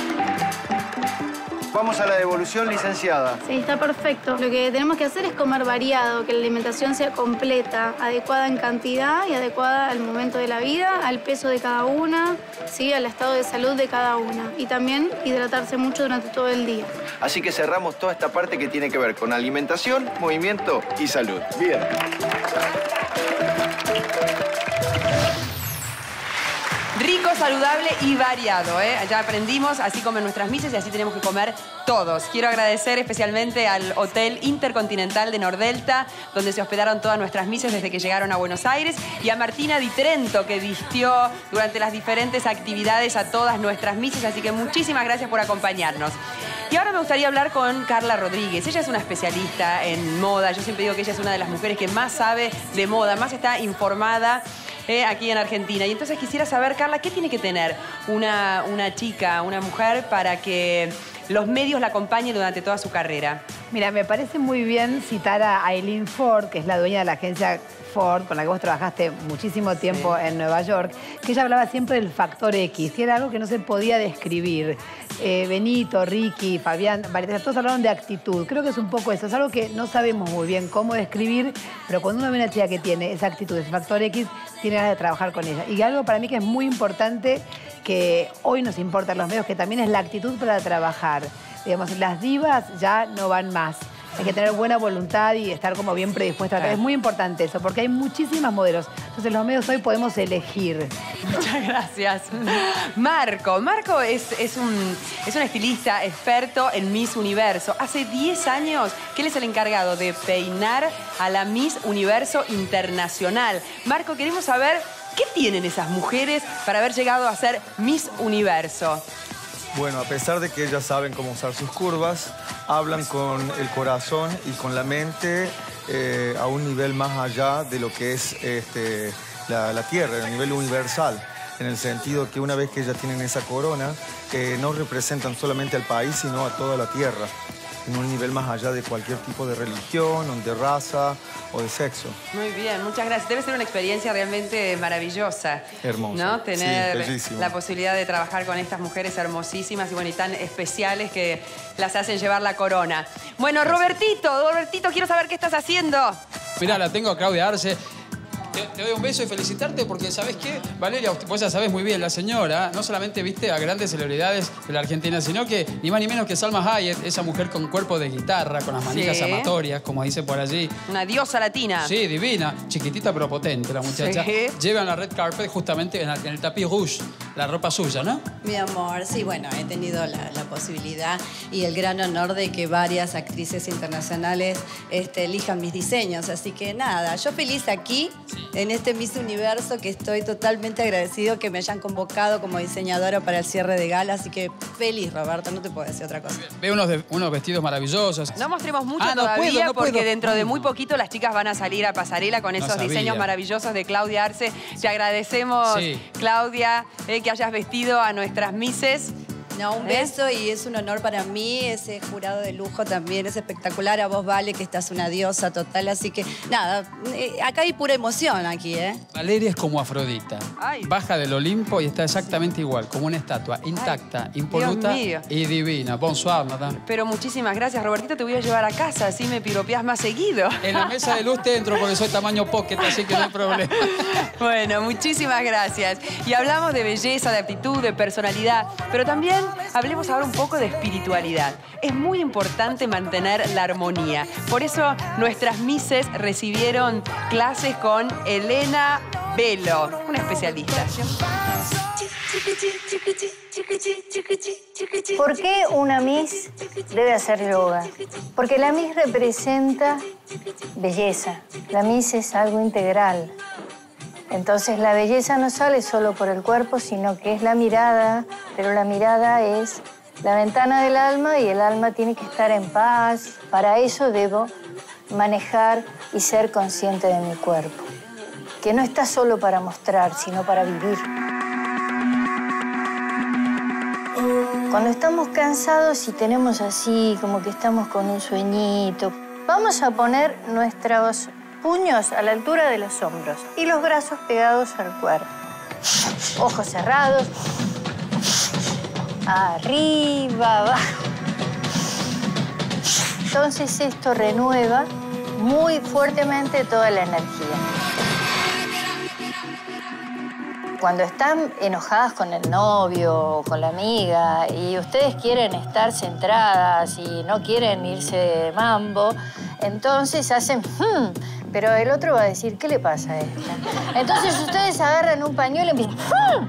Vamos a la devolución, licenciada. Sí, está perfecto. Lo que tenemos que hacer es comer variado, que la alimentación sea completa, adecuada en cantidad y adecuada al momento de la vida, al peso de cada una, ¿sí? Al estado de salud de cada una. Y también hidratarse mucho durante todo el día. Así que cerramos toda esta parte que tiene que ver con alimentación, movimiento y salud. Bien. Rico, saludable y variado, Ya aprendimos, así comen nuestras misas y así tenemos que comer todos. Quiero agradecer especialmente al Hotel Intercontinental de Nordelta, donde se hospedaron todas nuestras misas desde que llegaron a Buenos Aires, y a Martina Di Trento, que vistió durante las diferentes actividades a todas nuestras misas, así que muchísimas gracias por acompañarnos. Y ahora me gustaría hablar con Carla Rodríguez. Ella es una especialista en moda. Yo siempre digo que ella es una de las mujeres que más sabe de moda, más está informada aquí en Argentina. Y entonces quisiera saber, Carla, ¿qué tiene que tener una chica, una mujer, para que los medios la acompañen durante toda su carrera? Mira, me parece muy bien citar a Eileen Ford, que es la dueña de la agencia Ford, con la que vos trabajaste muchísimo tiempo en Nueva York, que ella hablaba siempre del factor X, que era algo que no se podía describir. Benito, Ricky, Fabián, Marieta, todos hablaron de actitud. Creo que es un poco eso, es algo que no sabemos muy bien cómo describir, pero cuando uno ve una chica que tiene esa actitud, ese factor X, tiene ganas de trabajar con ella. Y algo para mí que es muy importante, que hoy nos importa en los medios, que también es la actitud para trabajar. Digamos, las divas ya no van más. Hay que tener buena voluntad y estar como bien predispuesta. Es muy importante eso, porque hay muchísimas modelos. Entonces, los medios hoy podemos elegir. Muchas gracias. Marco es un estilista experto en Miss Universo. Hace 10 años que él es el encargado de peinar a la Miss Universo Internacional. Marco, queremos saber qué tienen esas mujeres para haber llegado a ser Miss Universo. Bueno, a pesar de que ellas saben cómo usar sus curvas, hablan con el corazón y con la mente a un nivel más allá de lo que es la Tierra, a nivel universal. En el sentido que una vez que ellas tienen esa corona, no representan solamente al país, sino a toda la Tierra. En un nivel más allá de cualquier tipo de religión, o de raza o de sexo. Muy bien, muchas gracias. Debe ser una experiencia realmente maravillosa. Hermosa. ¿No? Tener sí, la posibilidad de trabajar con estas mujeres hermosísimas y, bueno, y tan especiales que las hacen llevar la corona. Bueno, Robertito, quiero saber qué estás haciendo. Mirá, la tengo a Claudia Arce. Te doy un beso y felicitarte porque, ¿sabés qué? Valeria, vos ya sabés muy bien, la señora no solamente viste a grandes celebridades de la Argentina, sino que ni más ni menos que Salma Hayek, esa mujer con cuerpo de guitarra, con las manijas amatorias, como dice por allí. Una diosa latina. Sí, divina. Chiquitita pero potente la muchacha. Sí. Lleva en la red carpet justamente en el tapis rouge la ropa suya, ¿no? Mi amor, sí, bueno, he tenido la posibilidad y el gran honor de que varias actrices internacionales elijan mis diseños. Así que nada, yo feliz aquí, en este Miss Universo, que estoy totalmente agradecido que me hayan convocado como diseñadora para el cierre de gala. Así que feliz, Roberto, no te puedo decir otra cosa. Veo unos vestidos maravillosos. No mostremos mucho todavía porque dentro de muy poquito las chicas van a salir a pasarela con esos diseños maravillosos de Claudia Arce. Te agradecemos, Claudia, que hayas vestido a nuestras misses. No, un beso y es un honor para mí. Ese jurado de lujo también es espectacular. A vos, Vale, que estás una diosa total. Así que, nada, acá hay pura emoción aquí, ¿eh? Valeria es como Afrodita. Baja del Olimpo y está exactamente igual, como una estatua, intacta, impoluta y divina. Bonsoir, madame. Pero muchísimas gracias, Robertito. Te voy a llevar a casa, así me piropeás más seguido. En la mesa de luz te entro porque soy tamaño pocket, así que no hay problema. Bueno, muchísimas gracias. Y hablamos de belleza, de aptitud, de personalidad, pero también hablemos ahora un poco de espiritualidad. Es muy importante mantener la armonía. Por eso nuestras misses recibieron clases con Elena Velo, una especialista. ¿Por qué una Miss debe hacer yoga? Porque la Miss representa belleza. La Miss es algo integral. Entonces la belleza no sale solo por el cuerpo, sino que es la mirada, pero la mirada es la ventana del alma y el alma tiene que estar en paz. Para eso debo manejar y ser consciente de mi cuerpo, que no está solo para mostrar, sino para vivir. Cuando estamos cansados y tenemos así, como que estamos con un sueñito, vamos a poner nuestros puños a la altura de los hombros y los brazos pegados al cuerpo. Ojos cerrados. Arriba, abajo. Entonces esto renueva muy fuertemente toda la energía. Cuando están enojadas con el novio o con la amiga y ustedes quieren estar centradas y no quieren irse de mambo, entonces hacen pero el otro va a decir, ¿qué le pasa a esta? Entonces ustedes agarran un pañuelo y empiezan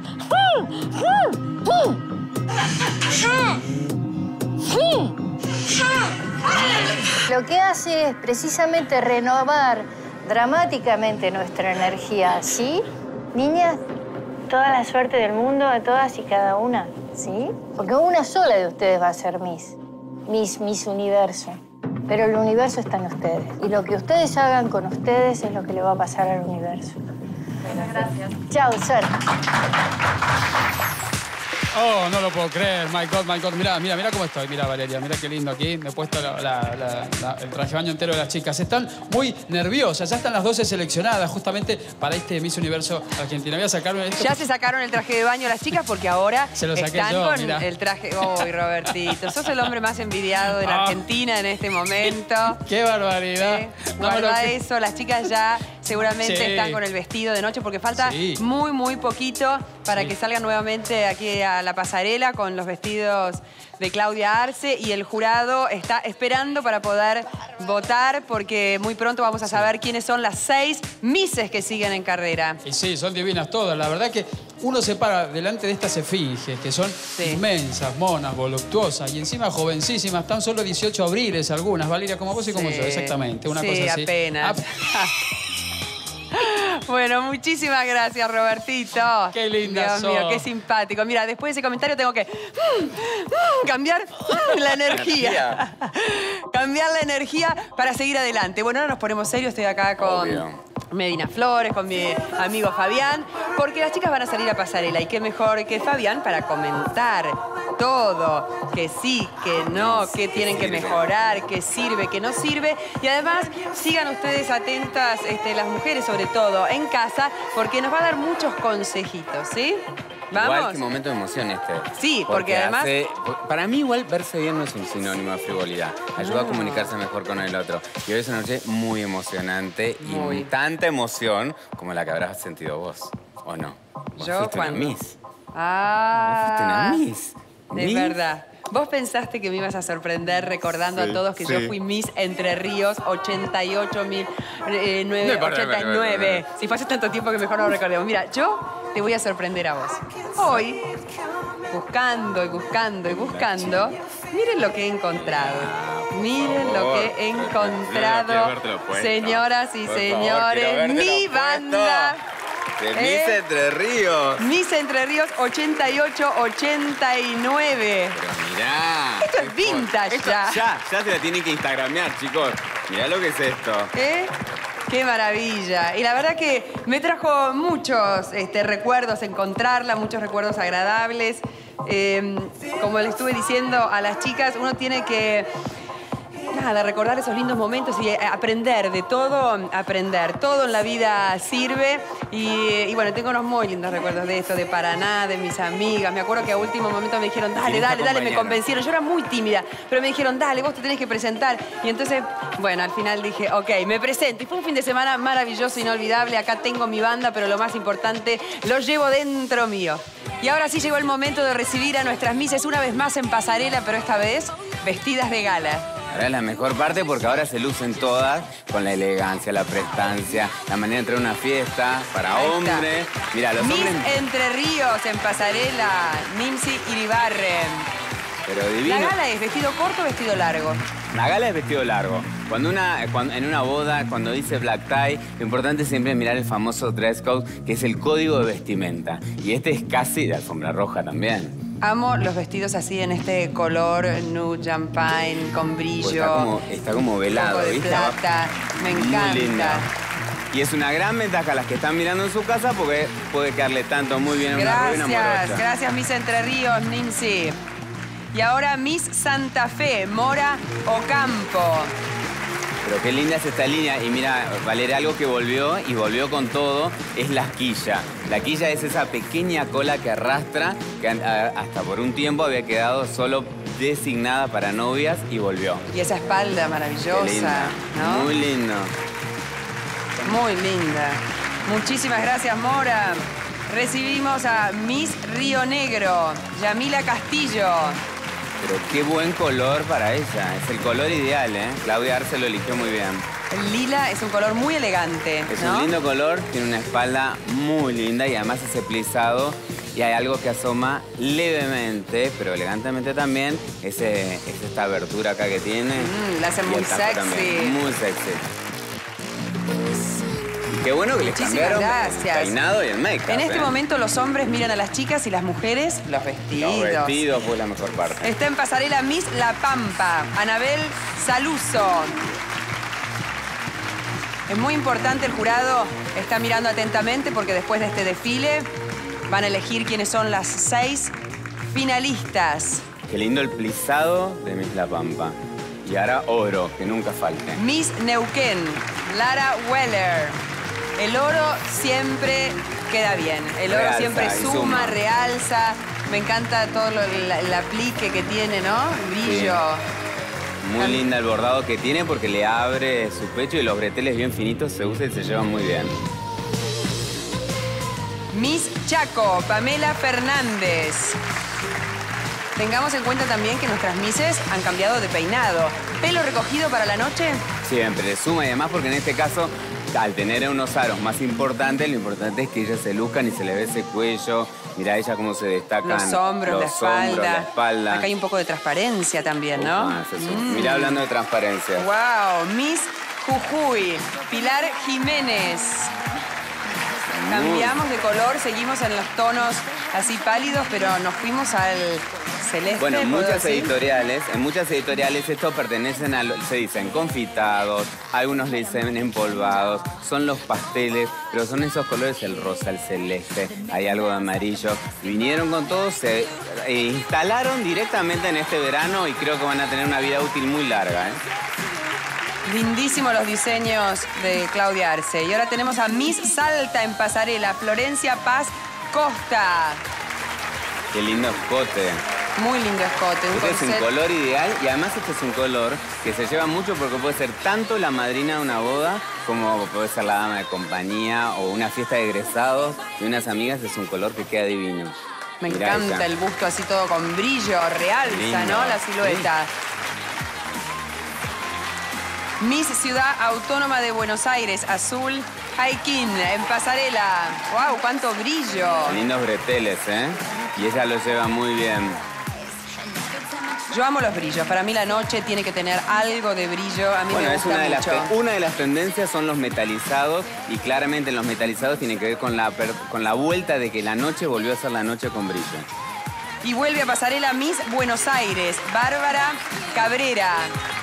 Lo que hace es precisamente renovar dramáticamente nuestra energía, ¿sí? Niñas, toda la suerte del mundo a todas y cada una, ¿sí? Porque una sola de ustedes va a ser Miss Universo. Pero el universo está en ustedes. Y lo que ustedes hagan con ustedes es lo que le va a pasar al universo. Muchas gracias. Chao, suerte. Oh, no lo puedo creer. My God, my God. Mira cómo estoy. Mira, Valeria, mira qué lindo aquí. Me he puesto el traje de baño entero de las chicas. Están muy nerviosas. Ya están las 12 seleccionadas justamente para este Miss Universo Argentina. Voy a sacarme esto. Ya se sacaron el traje de baño las chicas porque ahora se lo saqué están yo, con mirá. el traje. ¡Uy, Robertito! Sos el hombre más envidiado de la Argentina en este momento. ¡Qué barbaridad! Guarda eso. Las chicas ya seguramente están con el vestido de noche porque falta muy poquito para que salgan nuevamente aquí a la pasarela con los vestidos de Claudia Arce y el jurado está esperando para poder votar porque muy pronto vamos a saber quiénes son las 6 misses que siguen en carrera. Y sí, son divinas todas. La verdad que uno se para delante de estas esfinges que son inmensas, monas, voluptuosas y encima jovencísimas, tan solo 18 abriles algunas, Valeria, como vos y como yo, exactamente, una cosa así. Apenas. Bueno, muchísimas gracias, Robertito. Qué linda Dios mío, qué simpático. Mira, después de ese comentario tengo que cambiar la energía. Cambiar la energía para seguir adelante. Bueno, ahora nos ponemos serios. Estoy acá con Medina Flores, con mi amigo Fabián, porque las chicas van a salir a pasarela. Y qué mejor que Fabián para comentar todo. Que sí, que no, que tienen que mejorar, que sirve, que no sirve. Y además, sigan ustedes atentas, las mujeres sobre todo, en casa, porque nos va a dar muchos consejitos, ¿sí? ¿Vamos? Igual que momento de emoción este. Sí, porque además... Para mí igual verse bien no es un sinónimo de frivolidad. Ayuda a comunicarse mejor con el otro. Y hoy es una noche muy emocionante y tanta emoción como la que habrás sentido vos, ¿o no? Vos fuiste una Miss. Ah, vos fuiste una Miss. Es verdad. Vos pensaste que me ibas a sorprender recordando a todos que yo fui Miss Entre Ríos 88.989. Si fue hace tanto tiempo que mejor no lo recordemos. Mira, yo te voy a sorprender a vos. Hoy, buscando y buscando y buscando, miren lo que he encontrado. Miren lo que he encontrado, señoras y señores. Mi banda. De Miss Entre Ríos. Miss Entre Ríos 88-89. Pero mirá. Esto es vintage ya. Ya se la tienen que instagramear, chicos. Mirá lo que es esto. Qué maravilla. Y la verdad que me trajo muchos recuerdos encontrarla, muchos recuerdos agradables. Como les estuve diciendo a las chicas, uno tiene que... recordar esos lindos momentos y aprender de todo, aprender. Todo en la vida sirve y bueno, tengo unos muy lindos recuerdos de esto, de Paraná, de mis amigas. Me acuerdo que a último momento me dijeron, dale, me convencieron. Yo era muy tímida, pero me dijeron, dale, vos te tenés que presentar. Y entonces, bueno, al final dije, ok, me presento. Y fue un fin de semana maravilloso, inolvidable. Acá tengo mi banda, pero lo más importante, lo llevo dentro mío. Y ahora sí llegó el momento de recibir a nuestras misses una vez más en pasarela, pero esta vez vestidas de gala. Ahora es la mejor parte porque ahora se lucen todas con la elegancia, la prestancia, la manera de entrar a una fiesta para hombres. Mira, los Miss hombres... Entre Ríos en pasarela, Nimsi Iribarren. Pero divino. ¿La gala es vestido corto o vestido largo? La gala es vestido largo. En una boda, cuando dice black tie, lo importante es siempre mirar el famoso dress code, que es el código de vestimenta. Y este es casi de alfombra roja también. Amo los vestidos así en este color nude champagne con brillo. Está como velado, un poco de ¿viste? plata. Me encanta. Muy lindo. Y es una gran ventaja a las que están mirando en su casa porque puede quedarle tanto muy bien en una ruina morocha. Gracias Miss Entre Ríos, Nimsi. Y ahora Miss Santa Fe, Mora Ocampo. Pero qué linda es esta línea. Y mira, Valeria, algo que volvió y volvió con todo es la quilla. La quilla es esa pequeña cola que arrastra, que hasta por un tiempo había quedado solo designada para novias y volvió. Y esa espalda maravillosa, qué linda, ¿no? Muy lindo. Muy linda. Muchísimas gracias, Mora. Recibimos a Miss Río Negro, Yamila Castillo. Pero qué buen color para ella. Es el color ideal, ¿eh? Claudia Arce lo eligió muy bien. El lila es un color muy elegante, Es ¿no? un lindo color, tiene una espalda muy linda y además ese plisado. Y hay algo que asoma levemente, pero elegantemente también, es esta abertura acá que tiene. La hace muy sexy. También. Muy sexy. Qué bueno que les cambiaron el peinado y el make-up. En este momento los hombres miran a las chicas y las mujeres los vestidos. Los vestidos fue la mejor parte. Está en pasarela Miss La Pampa, Anabel Saluso. Es muy importante, el jurado está mirando atentamente porque después de este desfile van a elegir quiénes son las 6 finalistas. Qué lindo el plisado de Miss La Pampa. Y ahora oro, que nunca falte. Miss Neuquén, Lara Weller. El oro siempre queda bien. El oro Realza, siempre y suma, realza. Me encanta todo el aplique que tiene, ¿no? Brillo. Sí. Muy linda el bordado que tiene porque le abre su pecho y los breteles bien finitos se usan y se llevan muy bien. Miss Chaco, Pamela Fernández. Tengamos en cuenta también que nuestras misses han cambiado de peinado. ¿Pelo recogido para la noche? Siempre le suma y además porque en este caso, al tener unos aros más importantes, lo importante es que ellas se luzcan y se le ve ese cuello. Mirá ella cómo se destacan los hombros, la espalda. Acá hay un poco de transparencia también, ¿no? Mirá, hablando de transparencia. Wow, Miss Jujuy, Pilar Jiménez. Cambiamos de color, seguimos en los tonos así pálidos, pero nos fuimos al celeste. Bueno, en muchas editoriales estos pertenecen a, se dicen confitados, algunos le dicen empolvados, son los pasteles, pero son esos colores, el rosa, el celeste, hay algo de amarillo. Vinieron con todo, se instalaron directamente en este verano y creo que van a tener una vida útil muy larga, ¿eh? Lindísimos los diseños de Claudia Arce. Y ahora tenemos a Miss Salta en pasarela, Florencia Paz Costa. Qué lindo escote. Muy lindo escote. Este es un color ideal y además este es un color que se lleva mucho porque puede ser tanto la madrina de una boda como puede ser la dama de compañía o una fiesta de egresados y unas amigas. Es un color que queda divino. Me Mirá encanta esa. el busto así todo con brillo, realza, Lindo, ¿no? La silueta. Miss Ciudad Autónoma de Buenos Aires, azul, Haikin, en pasarela. ¡Wow! ¡Cuánto brillo! Lindos breteles, ¿eh? Y ella lo lleva muy bien. Yo amo los brillos. Para mí la noche tiene que tener algo de brillo. A mí Bueno, me es gusta mucho. una de las tendencias son los metalizados y claramente en los metalizados tiene que ver con la vuelta de que la noche volvió a ser la noche con brillo. Y vuelve a pasarela Miss Buenos Aires, Bárbara Cabrera.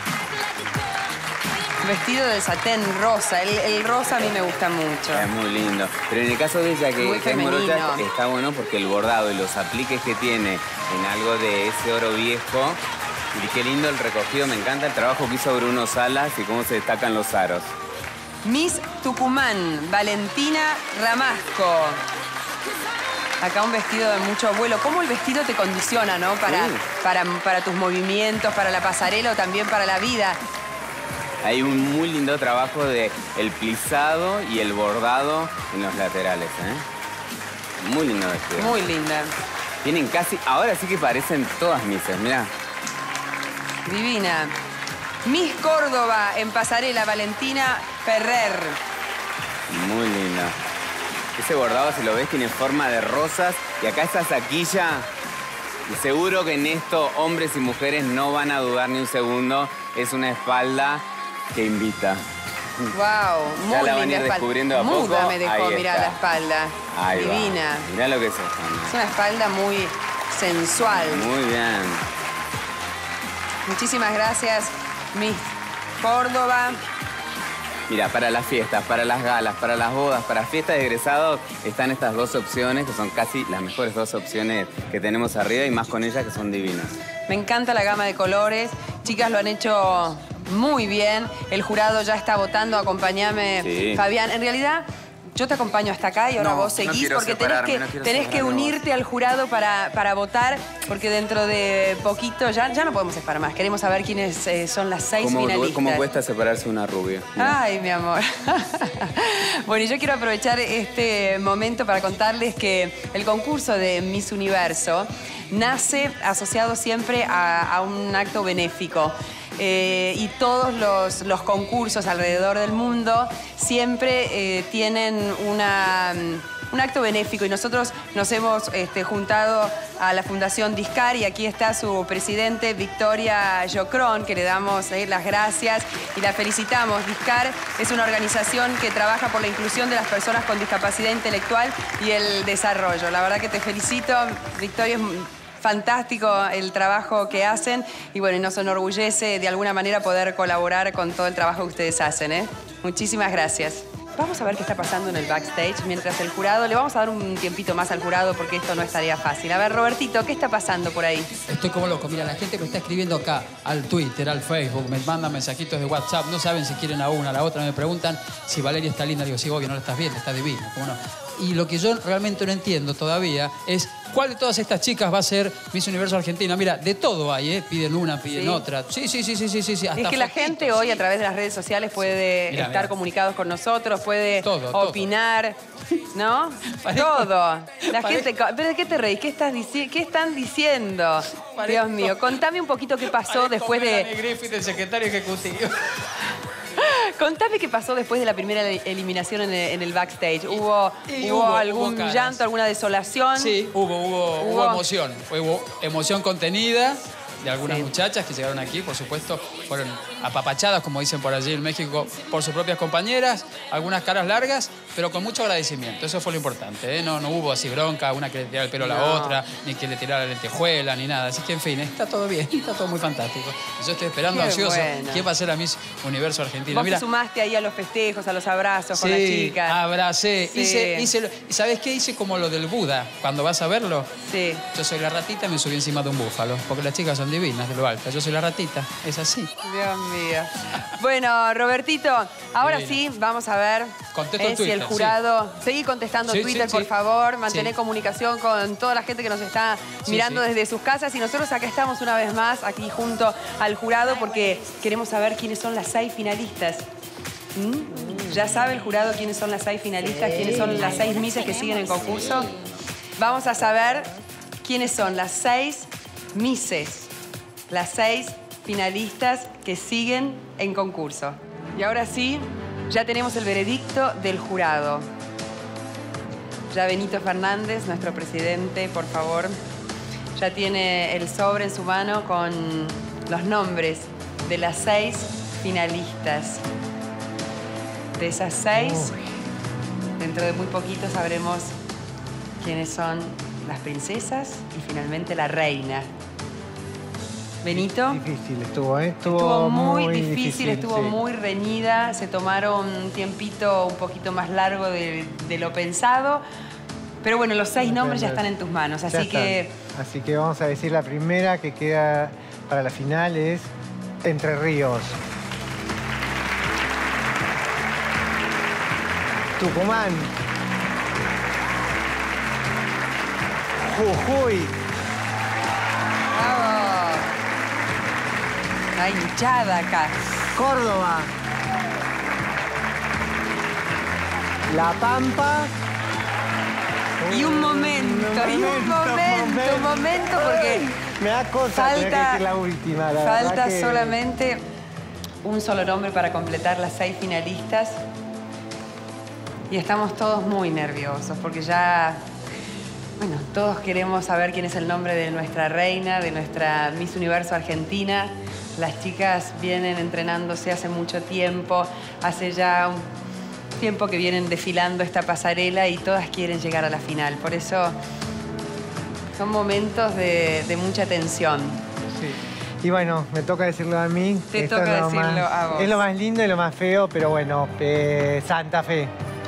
Vestido de satén rosa. El rosa a mí me gusta mucho. Es muy lindo. Pero en el caso de ella, Muy que es morocha, femenino. está bueno porque el bordado y los apliques que tiene en algo de ese oro viejo. Y qué lindo el recogido. Me encanta el trabajo que hizo Bruno Salas y cómo se destacan los aros. Miss Tucumán, Valentina Ramasco. Acá un vestido de mucho vuelo. ¿Cómo el vestido te condiciona, no? Para tus movimientos, para la pasarela o también para la vida. Hay un muy lindo trabajo de el plisado y el bordado en los laterales, ¿eh? Muy lindo vestido. Muy linda. Tienen casi, ahora sí que parecen todas misas, mirá. Divina. Miss Córdoba en pasarela, Valentina Ferrer. Muy linda. Ese bordado, si lo ves, tiene forma de rosas. Y acá esta saquilla. Y seguro que en esto hombres y mujeres no van a dudar ni un segundo. Es una espalda que invita. Wow, muy Ya la van a linda ir espalda. descubriendo a poco. Muda me dejó, Ahí mirá está. la espalda. Ahí va. Divina. Mirá lo que es esto. Es una espalda muy sensual. Muy bien. Muchísimas gracias, Miss Córdoba. Mira, para las fiestas, para las galas, para las bodas, para fiestas de egresados, están estas dos opciones, que son casi las mejores dos opciones que tenemos arriba, y más con ellas que son divinas. Me encanta la gama de colores. Chicas, lo han hecho muy bien. El jurado ya está votando. Acompáñame, Sí. Fabián. En realidad, yo te acompaño hasta acá y ahora No, vos no seguís quiero porque separarme, no quiero tenés que separarme, unirte al jurado para votar, porque dentro de poquito ya no podemos esperar más. Queremos saber quiénes son las 6 finalistas. ¿Cómo cuesta separarse una rubia? Mirá. Ay, mi amor. Bueno, y yo quiero aprovechar este momento para contarles que el concurso de Miss Universo nace asociado siempre a un acto benéfico. Y todos los concursos alrededor del mundo siempre tienen un acto benéfico, y nosotros nos hemos juntado a la Fundación Discar, y aquí está su presidente, Victoria Jocrón, que le damos las gracias y la felicitamos. Discar es una organización que trabaja por la inclusión de las personas con discapacidad intelectual y el desarrollo. La verdad que te felicito, Victoria. Es fantástico el trabajo que hacen y bueno, nos enorgullece de alguna manera poder colaborar con todo el trabajo que ustedes hacen, ¿eh? Muchísimas gracias. Vamos a ver qué está pasando en el backstage mientras el jurado... Le vamos a dar un tiempito más al jurado porque esto no es tarea fácil. A ver, Robertito, ¿qué está pasando por ahí? Estoy como loco. Mira, la gente me está escribiendo acá, al Twitter, al Facebook, me mandan mensajitos de WhatsApp, no saben si quieren a una, a la otra, me preguntan si Valeria está linda. Digo, sí, obvio, no la estás viendo, está divina, ¿cómo no? Y lo que yo realmente no entiendo todavía es cuál de todas estas chicas va a ser Miss Universo Argentina. Mira, de todo hay, ¿eh? Piden una, piden otra. Sí. Es que la gente hoy a través de las redes sociales puede estar comunicados con nosotros, puede opinar, ¿no? Todo. La gente... ¿Pero de qué te reís? ¿Qué están diciendo? Dios mío, contame un poquito qué pasó después de... Melanie Griffith, el secretario ejecutivo. Contame qué pasó después de la primera eliminación en el backstage. ¿Hubo algún caras. llanto, alguna desolación? Sí, hubo emoción. Hubo emoción contenida de algunas muchachas que llegaron aquí, por supuesto, fueron apapachadas, como dicen por allí en México, por sus propias compañeras, algunas caras largas, pero con mucho agradecimiento. Eso fue lo importante, ¿eh? No hubo así bronca, una que le tirara el pelo a la otra, ni que le tirara la lentejuela, ni nada. Así que, en fin, está todo bien, está todo muy fantástico. Yo estoy esperando ansioso quién va a ser la Miss Universo Argentina. Vos te sumaste ahí a los festejos, a los abrazos con las chicas. Abracé. Sí. Hice, ¿y sabés qué? Hice como lo del Buda, cuando vas a verlo. Sí. Yo soy la ratita y me subí encima de un búfalo, porque las chicas son divinas de lo alto. Yo soy la ratita, es así. Dios mío. Bueno, Robertito, ahora sí, vamos a ver Contesto en si el Twitter, jurado... Seguí contestando Twitter, por favor. Mantener comunicación con toda la gente que nos está mirando desde sus casas. Y nosotros acá estamos una vez más, aquí junto al jurado, porque queremos saber quiénes son las 6 finalistas. ¿Ya sabe el jurado quiénes son las 6 finalistas? ¿Quiénes son las 6 misses que siguen el concurso? Vamos a saber quiénes son las 6 Misses, las 6 finalistas que siguen en concurso. Y ahora sí, ya tenemos el veredicto del jurado. Ya Benito Fernández, nuestro presidente, por favor, ya tiene el sobre en su mano con los nombres de las 6 finalistas. De esas 6, dentro de muy poquito sabremos quiénes son las princesas y finalmente la reina. Benito. Difícil estuvo, ¿eh? Estuvo muy difícil, estuvo muy reñida. Se tomaron un tiempito un poquito más largo de lo pensado. Pero bueno, los 6 nombres ya están en tus manos, así que... Así que vamos a decir la primera que queda para la final es Entre Ríos. Tucumán. Jujuy. ¡Bravo! Hay hinchada acá. Córdoba. La Pampa. Y un momento, porque me da cosa tener que decir la última. Falta solamente un solo nombre para completar las 6 finalistas. Y estamos todos muy nerviosos porque ya, bueno, todos queremos saber quién es el nombre de nuestra reina, de nuestra Miss Universo Argentina. Las chicas vienen entrenándose hace mucho tiempo, hace ya un tiempo que vienen desfilando esta pasarela y todas quieren llegar a la final. Por eso son momentos de mucha tensión. Sí. Y bueno, me toca decirlo a mí. Te toca decirlo a vos. Es lo más lindo y lo más feo, pero bueno, Santa Fe.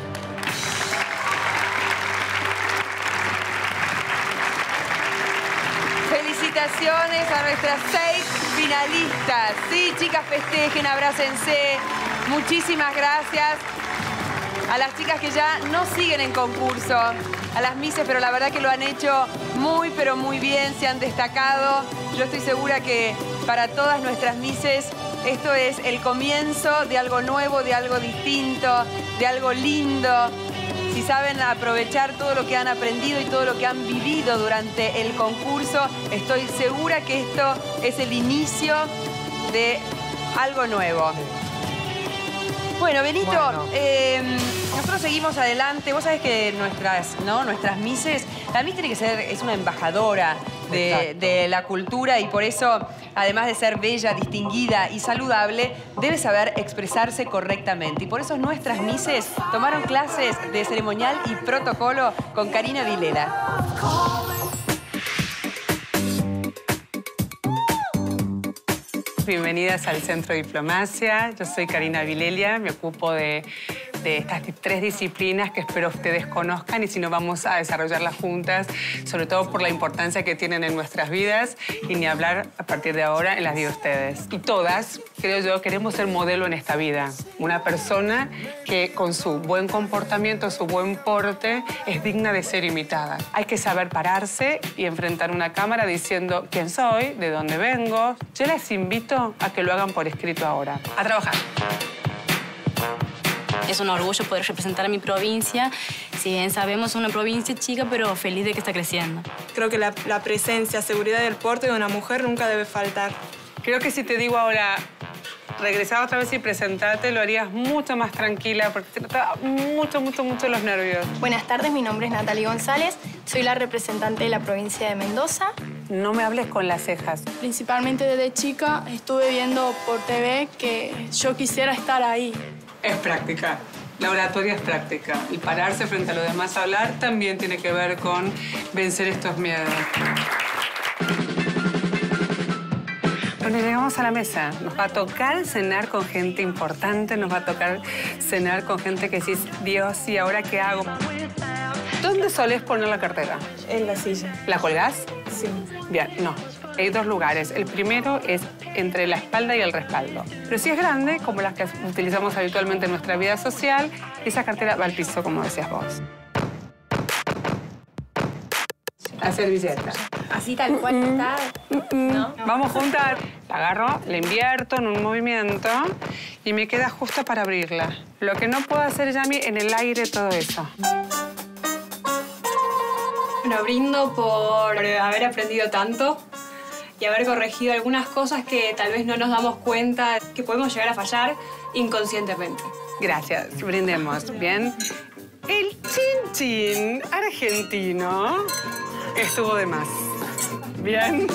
Felicitaciones a nuestras 6 finalistas. Sí, chicas, festejen, abrácense. Muchísimas gracias a las chicas que ya no siguen en concurso, a las Misses, pero la verdad que lo han hecho muy, pero muy bien, se han destacado. Yo estoy segura que para todas nuestras Misses esto es el comienzo de algo nuevo, de algo distinto, de algo lindo. Si saben aprovechar todo lo que han aprendido y todo lo que han vivido durante el concurso, estoy segura que esto es el inicio de algo nuevo. Bueno, Benito, nosotros seguimos adelante. Vos sabés que nuestras Misses, la Miss tiene que ser, es una embajadora de la cultura y por eso, además de ser bella, distinguida y saludable, debe saber expresarse correctamente. Y por eso nuestras Misses tomaron clases de ceremonial y protocolo con Karina Vilela. Bienvenidas al Centro de Diplomacia. Yo soy Karina Vilela, me ocupo de estas 3 disciplinas que espero ustedes conozcan y si no vamos a desarrollarlas juntas, sobre todo por la importancia que tienen en nuestras vidas y ni hablar a partir de ahora en las vidas de ustedes. Y todas, creo yo, queremos ser modelo en esta vida. Una persona que con su buen comportamiento, su buen porte, es digna de ser imitada. Hay que saber pararse y enfrentar una cámara diciendo quién soy, de dónde vengo. Yo les invito a que lo hagan por escrito ahora. A trabajar. Es un orgullo poder representar a mi provincia. Si bien sabemos, es una provincia chica, pero feliz de que está creciendo. Creo que la presencia, seguridad y el porte de una mujer nunca debe faltar. Creo que si te digo ahora, regresar otra vez y presentarte, lo harías mucho más tranquila porque te notaba mucho los nervios. Buenas tardes, mi nombre es Natalie González. Soy la representante de la provincia de Mendoza. No me hables con las cejas. Principalmente desde chica estuve viendo por TV que yo quisiera estar ahí. Es práctica. La oratoria es práctica. Y pararse frente a los demás a hablar también tiene que ver con vencer estos miedos. Bueno, llegamos a la mesa. Nos va a tocar cenar con gente importante, nos va a tocar cenar con gente que decís, Dios, ¿y ahora qué hago? ¿Dónde solés poner la cartera? En la silla. ¿La colgás? Sí. Bien, no. Hay 2 lugares. El primero es entre la espalda y el respaldo. Pero si es grande, como las que utilizamos habitualmente en nuestra vida social, esa cartera va al piso, como decías vos. La servilleta. Así tal cual está, ¿no? Vamos juntas. La agarro, la invierto en un movimiento y me queda justo para abrirla. Lo que no puedo hacer, Yami, en el aire todo eso. Bueno, brindo por haber aprendido tanto y haber corregido algunas cosas que tal vez no nos damos cuenta que podemos llegar a fallar inconscientemente. Gracias, brindemos. Bien. El chin chin argentino estuvo de más. Bien.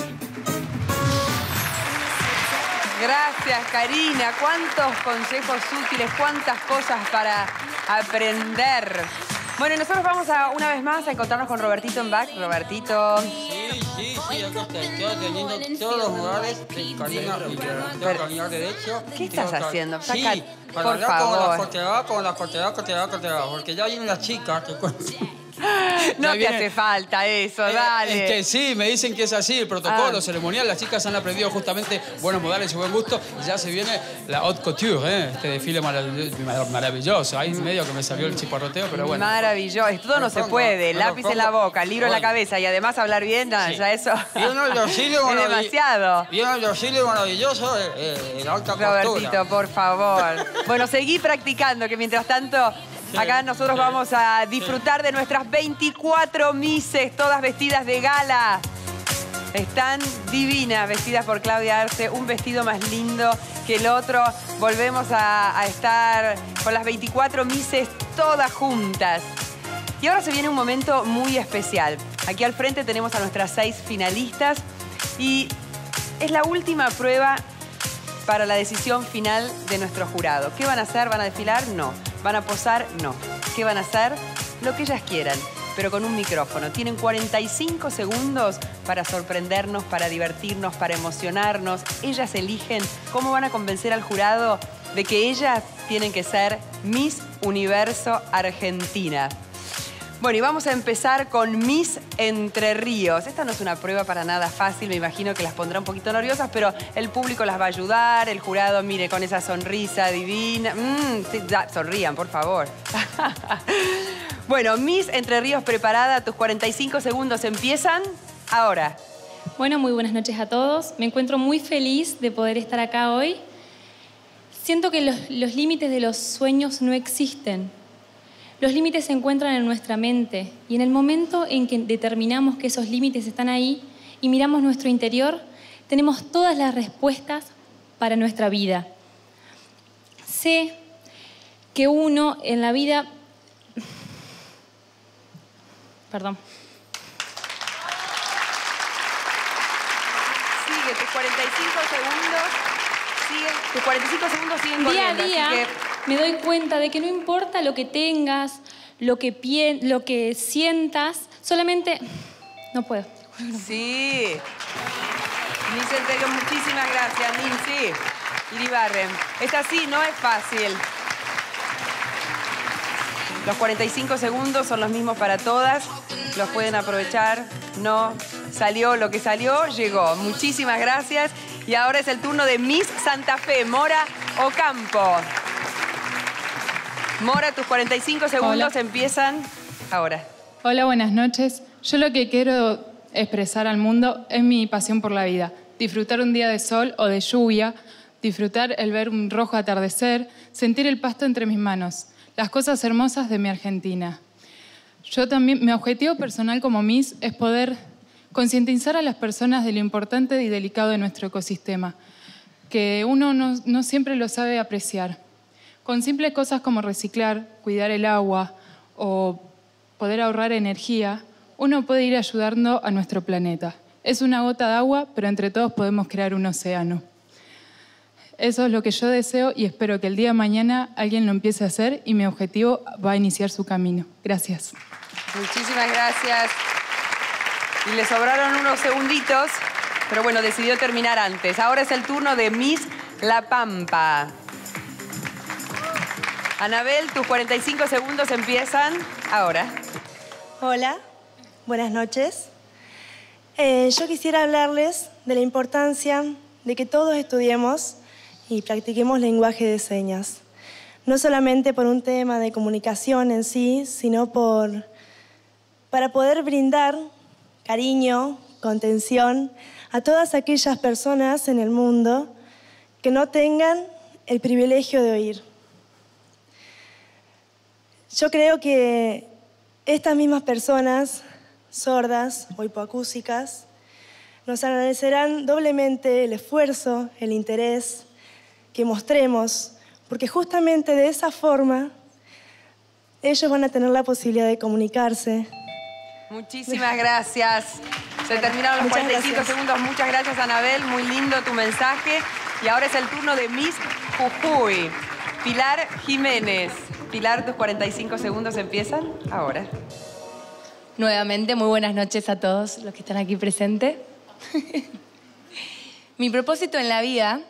Gracias, Karina. Cuántos consejos útiles, cuántas cosas para aprender. Bueno, nosotros vamos una vez más a encontrarnos con Robertito en back. Robertito. Sí, acá estoy teniendo todos los lugares de Karina Rivera. Tengo que caminar derecho. ¿Qué estás haciendo? Sí, Saca, para por favor. con la cortedad, porque ya vienen las chicas que... No te hace falta eso, dale. Es que sí, me dicen que es así, el protocolo ceremonial. Las chicas han aprendido justamente buenos modales y buen gusto. Y ya se viene la haute couture, este desfile maravilloso. Ahí medio que me salió el chiparroteo, pero bueno. Maravilloso. Esto no se puede. Lápiz en la boca, libro en la cabeza y además hablar bien, nada, ya eso es demasiado. Viene el desfile maravilloso, la alta costura. Robertito, por favor. Bueno, seguí practicando, que mientras tanto... Acá nosotros vamos a disfrutar de nuestras 24 mises, todas vestidas de gala. Están divinas, vestidas por Claudia Arce, un vestido más lindo que el otro. Volvemos a estar con las 24 mises todas juntas. Y ahora se viene un momento muy especial. Aquí al frente tenemos a nuestras 6 finalistas y es la última prueba para la decisión final de nuestro jurado. ¿Qué van a hacer? ¿Van a desfilar? No. ¿Van a posar? No. ¿Qué van a hacer? Lo que ellas quieran, pero con un micrófono. Tienen 45 segundos para sorprendernos, para divertirnos, para emocionarnos. Ellas eligen cómo van a convencer al jurado de que ellas tienen que ser Miss Universo Argentina. Bueno, y vamos a empezar con Miss Entre Ríos. Esta no es una prueba para nada fácil, me imagino que las pondrá un poquito nerviosas, pero el público las va a ayudar, el jurado, mire, con esa sonrisa divina. Sí, sonrían, por favor. Bueno, Miss Entre Ríos preparada, tus 45 segundos empiezan ahora. Bueno, muy buenas noches a todos. Me encuentro muy feliz de poder estar acá hoy. Siento que los límites de los sueños no existen. Los límites se encuentran en nuestra mente y en el momento en que determinamos que esos límites están ahí y miramos nuestro interior, tenemos todas las respuestas para nuestra vida. Sé que uno en la vida... Perdón. Sigue, tus 45 segundos. Tus 45 segundos siguen corriendo. Día a día me doy cuenta de que no importa lo que tengas, lo que sientas, solamente... No puedo. Sí. Miss Entre Ríos, muchísimas gracias, Nincy. Iribarren. Esta sí, no es fácil. Los 45 segundos son los mismos para todas. Los pueden aprovechar. No salió lo que salió, llegó. Muchísimas gracias. Y ahora es el turno de Miss Santa Fe, Mora Ocampo. Mora, tus 45 segundos empiezan ahora. Hola, buenas noches. Yo lo que quiero expresar al mundo es mi pasión por la vida. Disfrutar un día de sol o de lluvia, disfrutar el ver un rojo atardecer, sentir el pasto entre mis manos, las cosas hermosas de mi Argentina. Yo también, mi objetivo personal como Miss es poder concientizar a las personas de lo importante y delicado de nuestro ecosistema, que uno no siempre lo sabe apreciar. Con simples cosas como reciclar, cuidar el agua o poder ahorrar energía, uno puede ir ayudando a nuestro planeta. Es una gota de agua, pero entre todos podemos crear un océano. Eso es lo que yo deseo y espero que el día de mañana alguien lo empiece a hacer y mi objetivo va a iniciar su camino. Gracias. Muchísimas gracias. Y le sobraron unos segunditos, pero bueno, decidió terminar antes. Ahora es el turno de Miss La Pampa. Anabel, tus 45 segundos empiezan ahora. Hola, buenas noches. Yo quisiera hablarles de la importancia de que todos estudiemos y practiquemos lenguaje de señas. No solamente por un tema de comunicación en sí, sino para poder brindar cariño, contención a todas aquellas personas en el mundo que no tengan el privilegio de oír. Yo creo que estas mismas personas sordas o hipoacúsicas, nos agradecerán doblemente el esfuerzo, el interés que mostremos, porque justamente de esa forma ellos van a tener la posibilidad de comunicarse. Muchísimas gracias. Se terminaron los 45 segundos. Muchas gracias, Anabel. Muy lindo tu mensaje. Y ahora es el turno de Miss Jujuy, Pilar Jiménez. Pilar, tus 45 segundos empiezan ahora. Nuevamente, muy buenas noches a todos los que están aquí presentes. Mi propósito en la vida...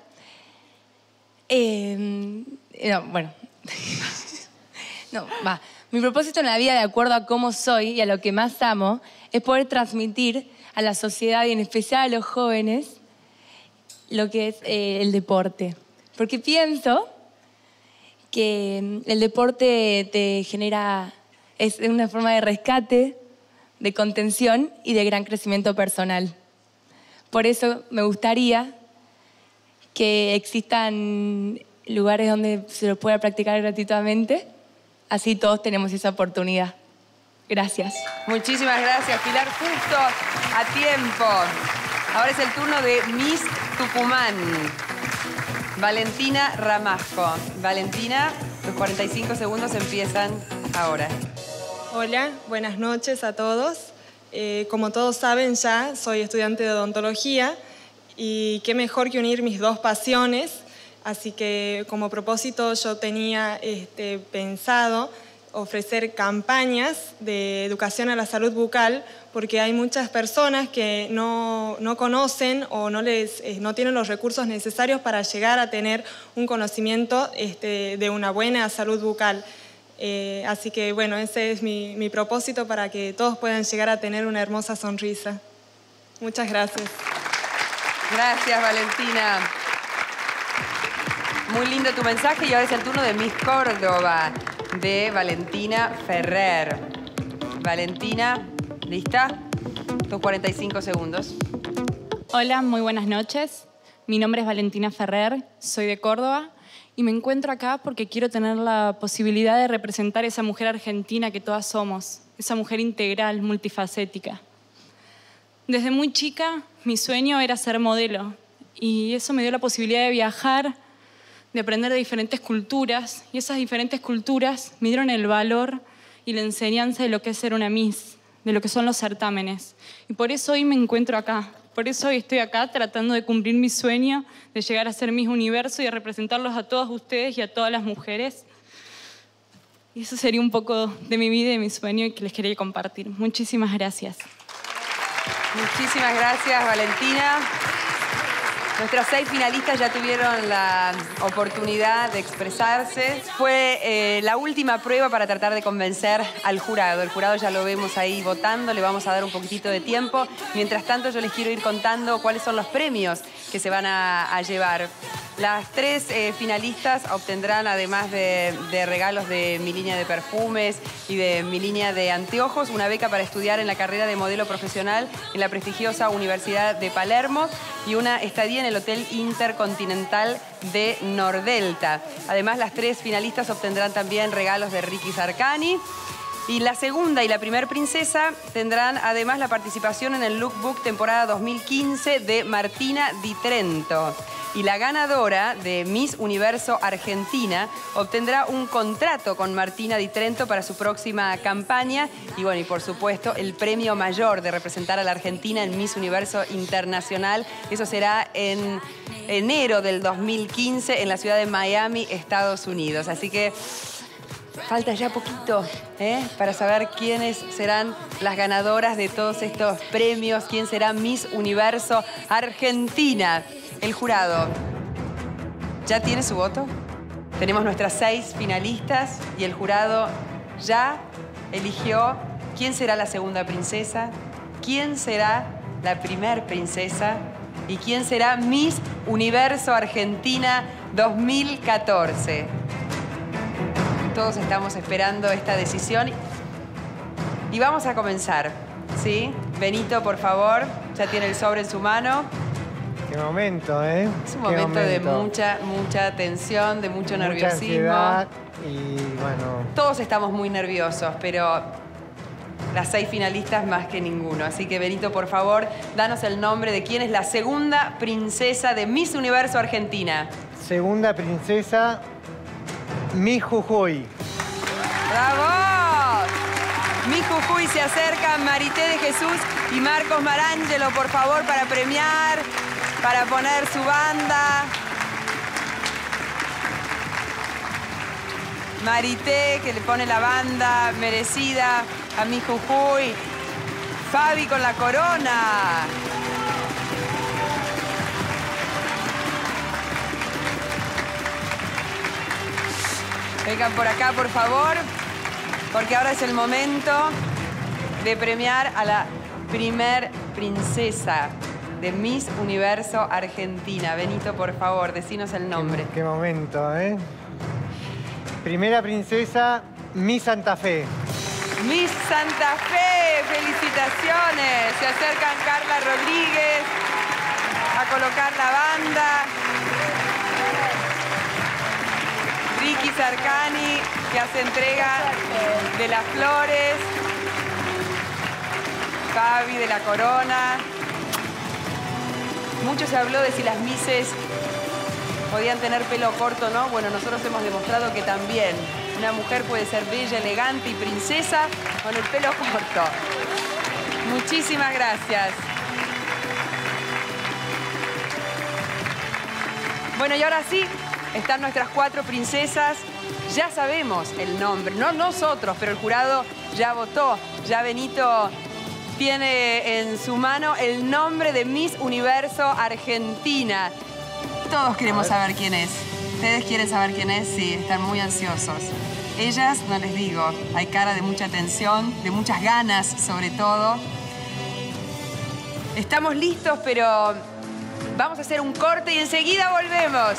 Mi propósito en la vida, de acuerdo a cómo soy y a lo que más amo, es poder transmitir a la sociedad y en especial a los jóvenes lo que es el deporte. Porque pienso que el deporte te genera, es una forma de rescate, de contención y de gran crecimiento personal. Por eso me gustaría que existan lugares donde se lo pueda practicar gratuitamente. Así todos tenemos esa oportunidad. Gracias. Muchísimas gracias, Pilar. Justo a tiempo. Ahora es el turno de Miss Tucumán, Valentina Ramasco. Valentina, tus 45 segundos empiezan ahora. Hola, buenas noches a todos. Como todos saben ya, soy estudiante de odontología y qué mejor que unir mis dos pasiones. Así que como propósito yo tenía pensado ofrecer campañas de educación a la salud bucal porque hay muchas personas que no conocen o no tienen los recursos necesarios para llegar a tener un conocimiento de una buena salud bucal. Así que bueno, ese es mi propósito para que todos puedan llegar a tener una hermosa sonrisa. Muchas gracias. Gracias, Valentina. Muy lindo tu mensaje y ahora es el turno de Miss Córdoba, de Valentina Ferrer. Valentina, ¿lista? Tus 45 segundos. Hola, muy buenas noches. Mi nombre es Valentina Ferrer, soy de Córdoba y me encuentro acá porque quiero tener la posibilidad de representar esa mujer argentina que todas somos, esa mujer integral, multifacética. Desde muy chica, mi sueño era ser modelo y eso me dio la posibilidad de viajar, de aprender de diferentes culturas, y esas diferentes culturas me dieron el valor y la enseñanza de lo que es ser una Miss, de lo que son los certámenes. Y por eso hoy me encuentro acá, por eso hoy estoy acá tratando de cumplir mi sueño de llegar a ser Miss Universo y de representarlos a todos ustedes y a todas las mujeres. Y eso sería un poco de mi vida y de mi sueño y que les quería compartir. Muchísimas gracias. Muchísimas gracias, Valentina. Nuestros 6 finalistas ya tuvieron la oportunidad de expresarse. Fue la última prueba para tratar de convencer al jurado. El jurado ya lo vemos ahí votando, le vamos a dar un poquitito de tiempo. Mientras tanto, yo les quiero ir contando cuáles son los premios que se van a llevar. Las 3 finalistas obtendrán, además de regalos de mi línea de perfumes y de mi línea de anteojos, una beca para estudiar en la carrera de modelo profesional en la prestigiosa Universidad de Palermo y una estadía en el Hotel Intercontinental de Nordelta. Además, las 3 finalistas obtendrán también regalos de Ricky Sarcani. Y la segunda y la primer princesa tendrán además la participación en el Lookbook temporada 2015 de Martina Di Trento. Y la ganadora de Miss Universo Argentina obtendrá un contrato con Martina Di Trento para su próxima campaña. Y bueno, y por supuesto, el premio mayor de representar a la Argentina en Miss Universo Internacional. Eso será en enero del 2015 en la ciudad de Miami, Estados Unidos. Así que falta ya poquito para saber quiénes serán las ganadoras de todos estos premios, quién será Miss Universo Argentina. El jurado ya tiene su voto. Tenemos nuestras 6 finalistas y el jurado ya eligió quién será la segunda princesa, quién será la primer princesa y quién será Miss Universo Argentina 2014. Todos estamos esperando esta decisión y vamos a comenzar, ¿sí? Benito, por favor, ya tiene el sobre en su mano. Qué momento, ¿eh? Es un momento de mucha tensión, de mucho nerviosismo. Ansiedad y bueno... Todos estamos muy nerviosos, pero las 6 finalistas más que ninguno. Así que, Benito, por favor, danos el nombre de quién es la segunda princesa de Miss Universo Argentina. Segunda princesa, Miss Jujuy. ¡Bravo! Miss Jujuy se acercan Marité de Jesús y Marcos Marangelo, por favor, para premiar, para poner su banda. Marité, que le pone la banda merecida a Miss Jujuy. Fabi con la corona. Vengan por acá, por favor, porque ahora es el momento de premiar a la primer princesa de Miss Universo Argentina. Benito, por favor, decinos el nombre. Qué momento, ¿eh? Primera princesa, Miss Santa Fe. Miss Santa Fe, felicitaciones. Se acercan Carla Rodríguez a colocar la banda. Ricky Sarcani, que hace entrega de las flores. Fabi de la corona. Mucho se habló de si las misses podían tener pelo corto o no. Bueno, nosotros hemos demostrado que también una mujer puede ser bella, elegante y princesa con el pelo corto. Muchísimas gracias. Bueno, y ahora sí, están nuestras 4 princesas. Ya sabemos el nombre, no nosotros, pero el jurado ya votó. Ya Benito tiene en su mano el nombre de Miss Universo Argentina. Todos queremos saber quién es. ¿Ustedes quieren saber quién es? Sí, están muy ansiosos. Ellas, no les digo, hay cara de mucha tensión, de muchas ganas sobre todo. Estamos listos, pero vamos a hacer un corte y enseguida volvemos.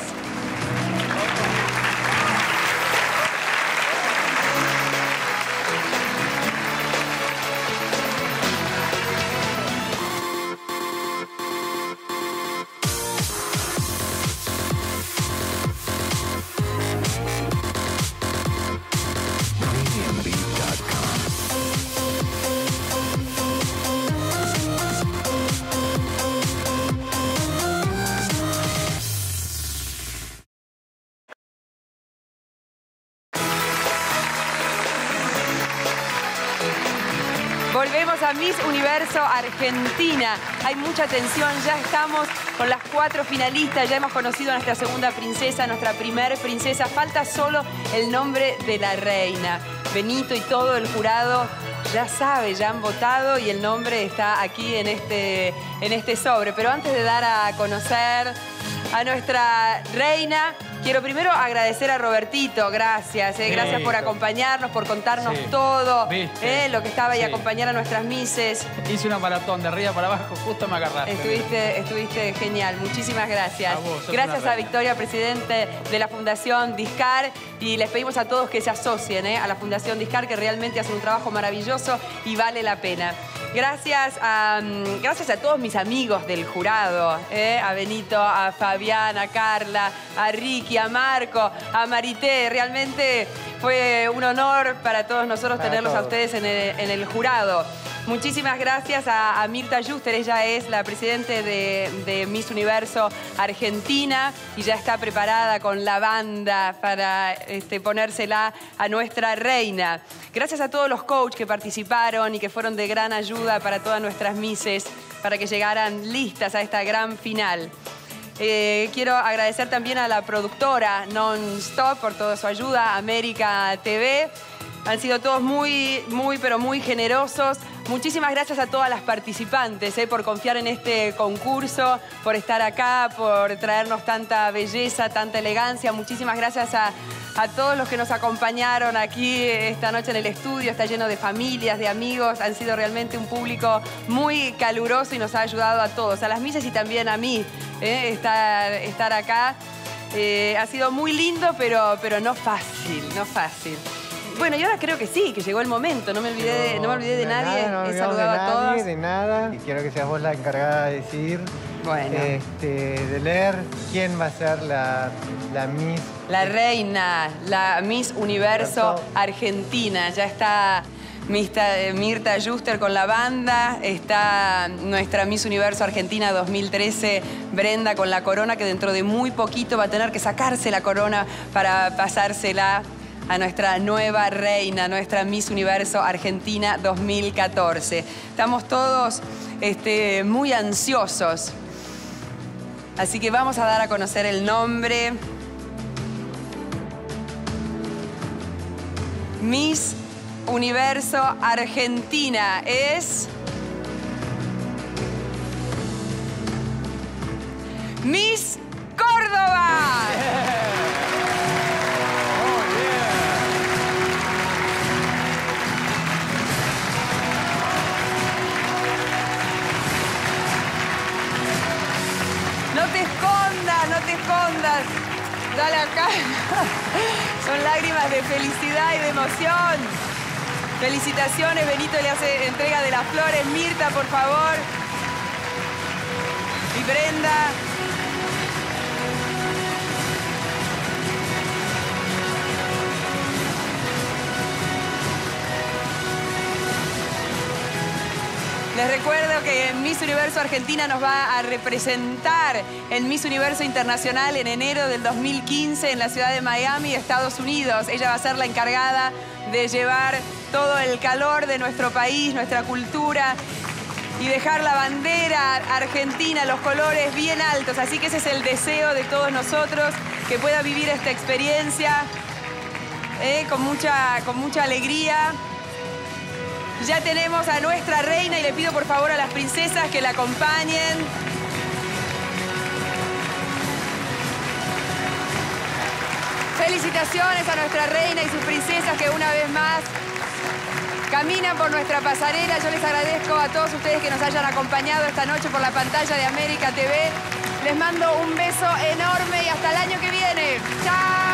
Volvemos a Miss Universo Argentina. Hay mucha tensión, ya estamos con las 4 finalistas, ya hemos conocido a nuestra segunda princesa, nuestra primer princesa. Falta solo el nombre de la reina. Benito y todo el jurado ya sabe, ya han votado y el nombre está aquí en este sobre. Pero antes de dar a conocer a nuestra reina, quiero primero agradecer a Robertito, gracias. Gracias por acompañarnos, por contarnos todo, lo que estaba y acompañar a nuestras misses. Hice una maratón de arriba para abajo, justo me agarraste. Estuviste genial, muchísimas gracias. A vos, gracias a Victoria, presidente de la Fundación Discar, y les pedimos a todos que se asocien a la Fundación Discar, que realmente hacen un trabajo maravilloso y vale la pena. Gracias a todos mis amigos del jurado, a Benito, a Fabián, a Carla, a Ricky, a Marco, a Marité. Realmente fue un honor para todos nosotros tenerlos a ustedes en el jurado. Muchísimas gracias a Mirta Juster, ella es la presidente de Miss Universo Argentina y ya está preparada con la banda para ponérsela a nuestra reina. Gracias a todos los coaches que participaron y que fueron de gran ayuda para todas nuestras misses, para que llegaran listas a esta gran final. Quiero agradecer también a la productora Non-Stop por toda su ayuda, América TV. Han sido todos muy generosos. Muchísimas gracias a todas las participantes por confiar en este concurso, por estar acá, por traernos tanta belleza, tanta elegancia. Muchísimas gracias a todos los que nos acompañaron aquí esta noche en el estudio. Está lleno de familias, de amigos. Han sido realmente un público muy caluroso y nos ha ayudado a todos, a las misses y también a mí, estar acá. Ha sido muy lindo, pero no fácil, no fácil. Bueno, y ahora creo que sí, que llegó el momento. No me olvidé de nadie. He saludado a todos. De nada. Y quiero que seas vos la encargada de decir, de leer quién va a ser la Miss. La reina, la Miss Universo Argentina. Ya está Mirta Juster con la banda, está nuestra Miss Universo Argentina 2013, Brenda, con la corona, que dentro de muy poquito va a tener que sacarse la corona para pasársela a nuestra nueva reina, nuestra Miss Universo Argentina 2014. Estamos todos muy ansiosos, así que vamos a dar a conocer el nombre. Miss Universo Argentina es... Miss Córdoba. No te escondas, no te escondas. Dale acá. Son lágrimas de felicidad y de emoción. Felicitaciones, Benito le hace entrega de las flores. Mirta, por favor. Y Brenda. Les recuerdo que Miss Universo Argentina nos va a representar en Miss Universo Internacional en enero del 2015 en la ciudad de Miami, Estados Unidos. Ella va a ser la encargada de llevar todo el calor de nuestro país, nuestra cultura, y dejar la bandera argentina, los colores bien altos. Así que ese es el deseo de todos nosotros, que pueda vivir esta experiencia con mucha alegría. Ya tenemos a nuestra reina y le pido por favor a las princesas que la acompañen. Felicitaciones a nuestra reina y sus princesas que una vez más caminan por nuestra pasarela. Yo les agradezco a todos ustedes que nos hayan acompañado esta noche por la pantalla de América TV. Les mando un beso enorme y hasta el año que viene. ¡Chao!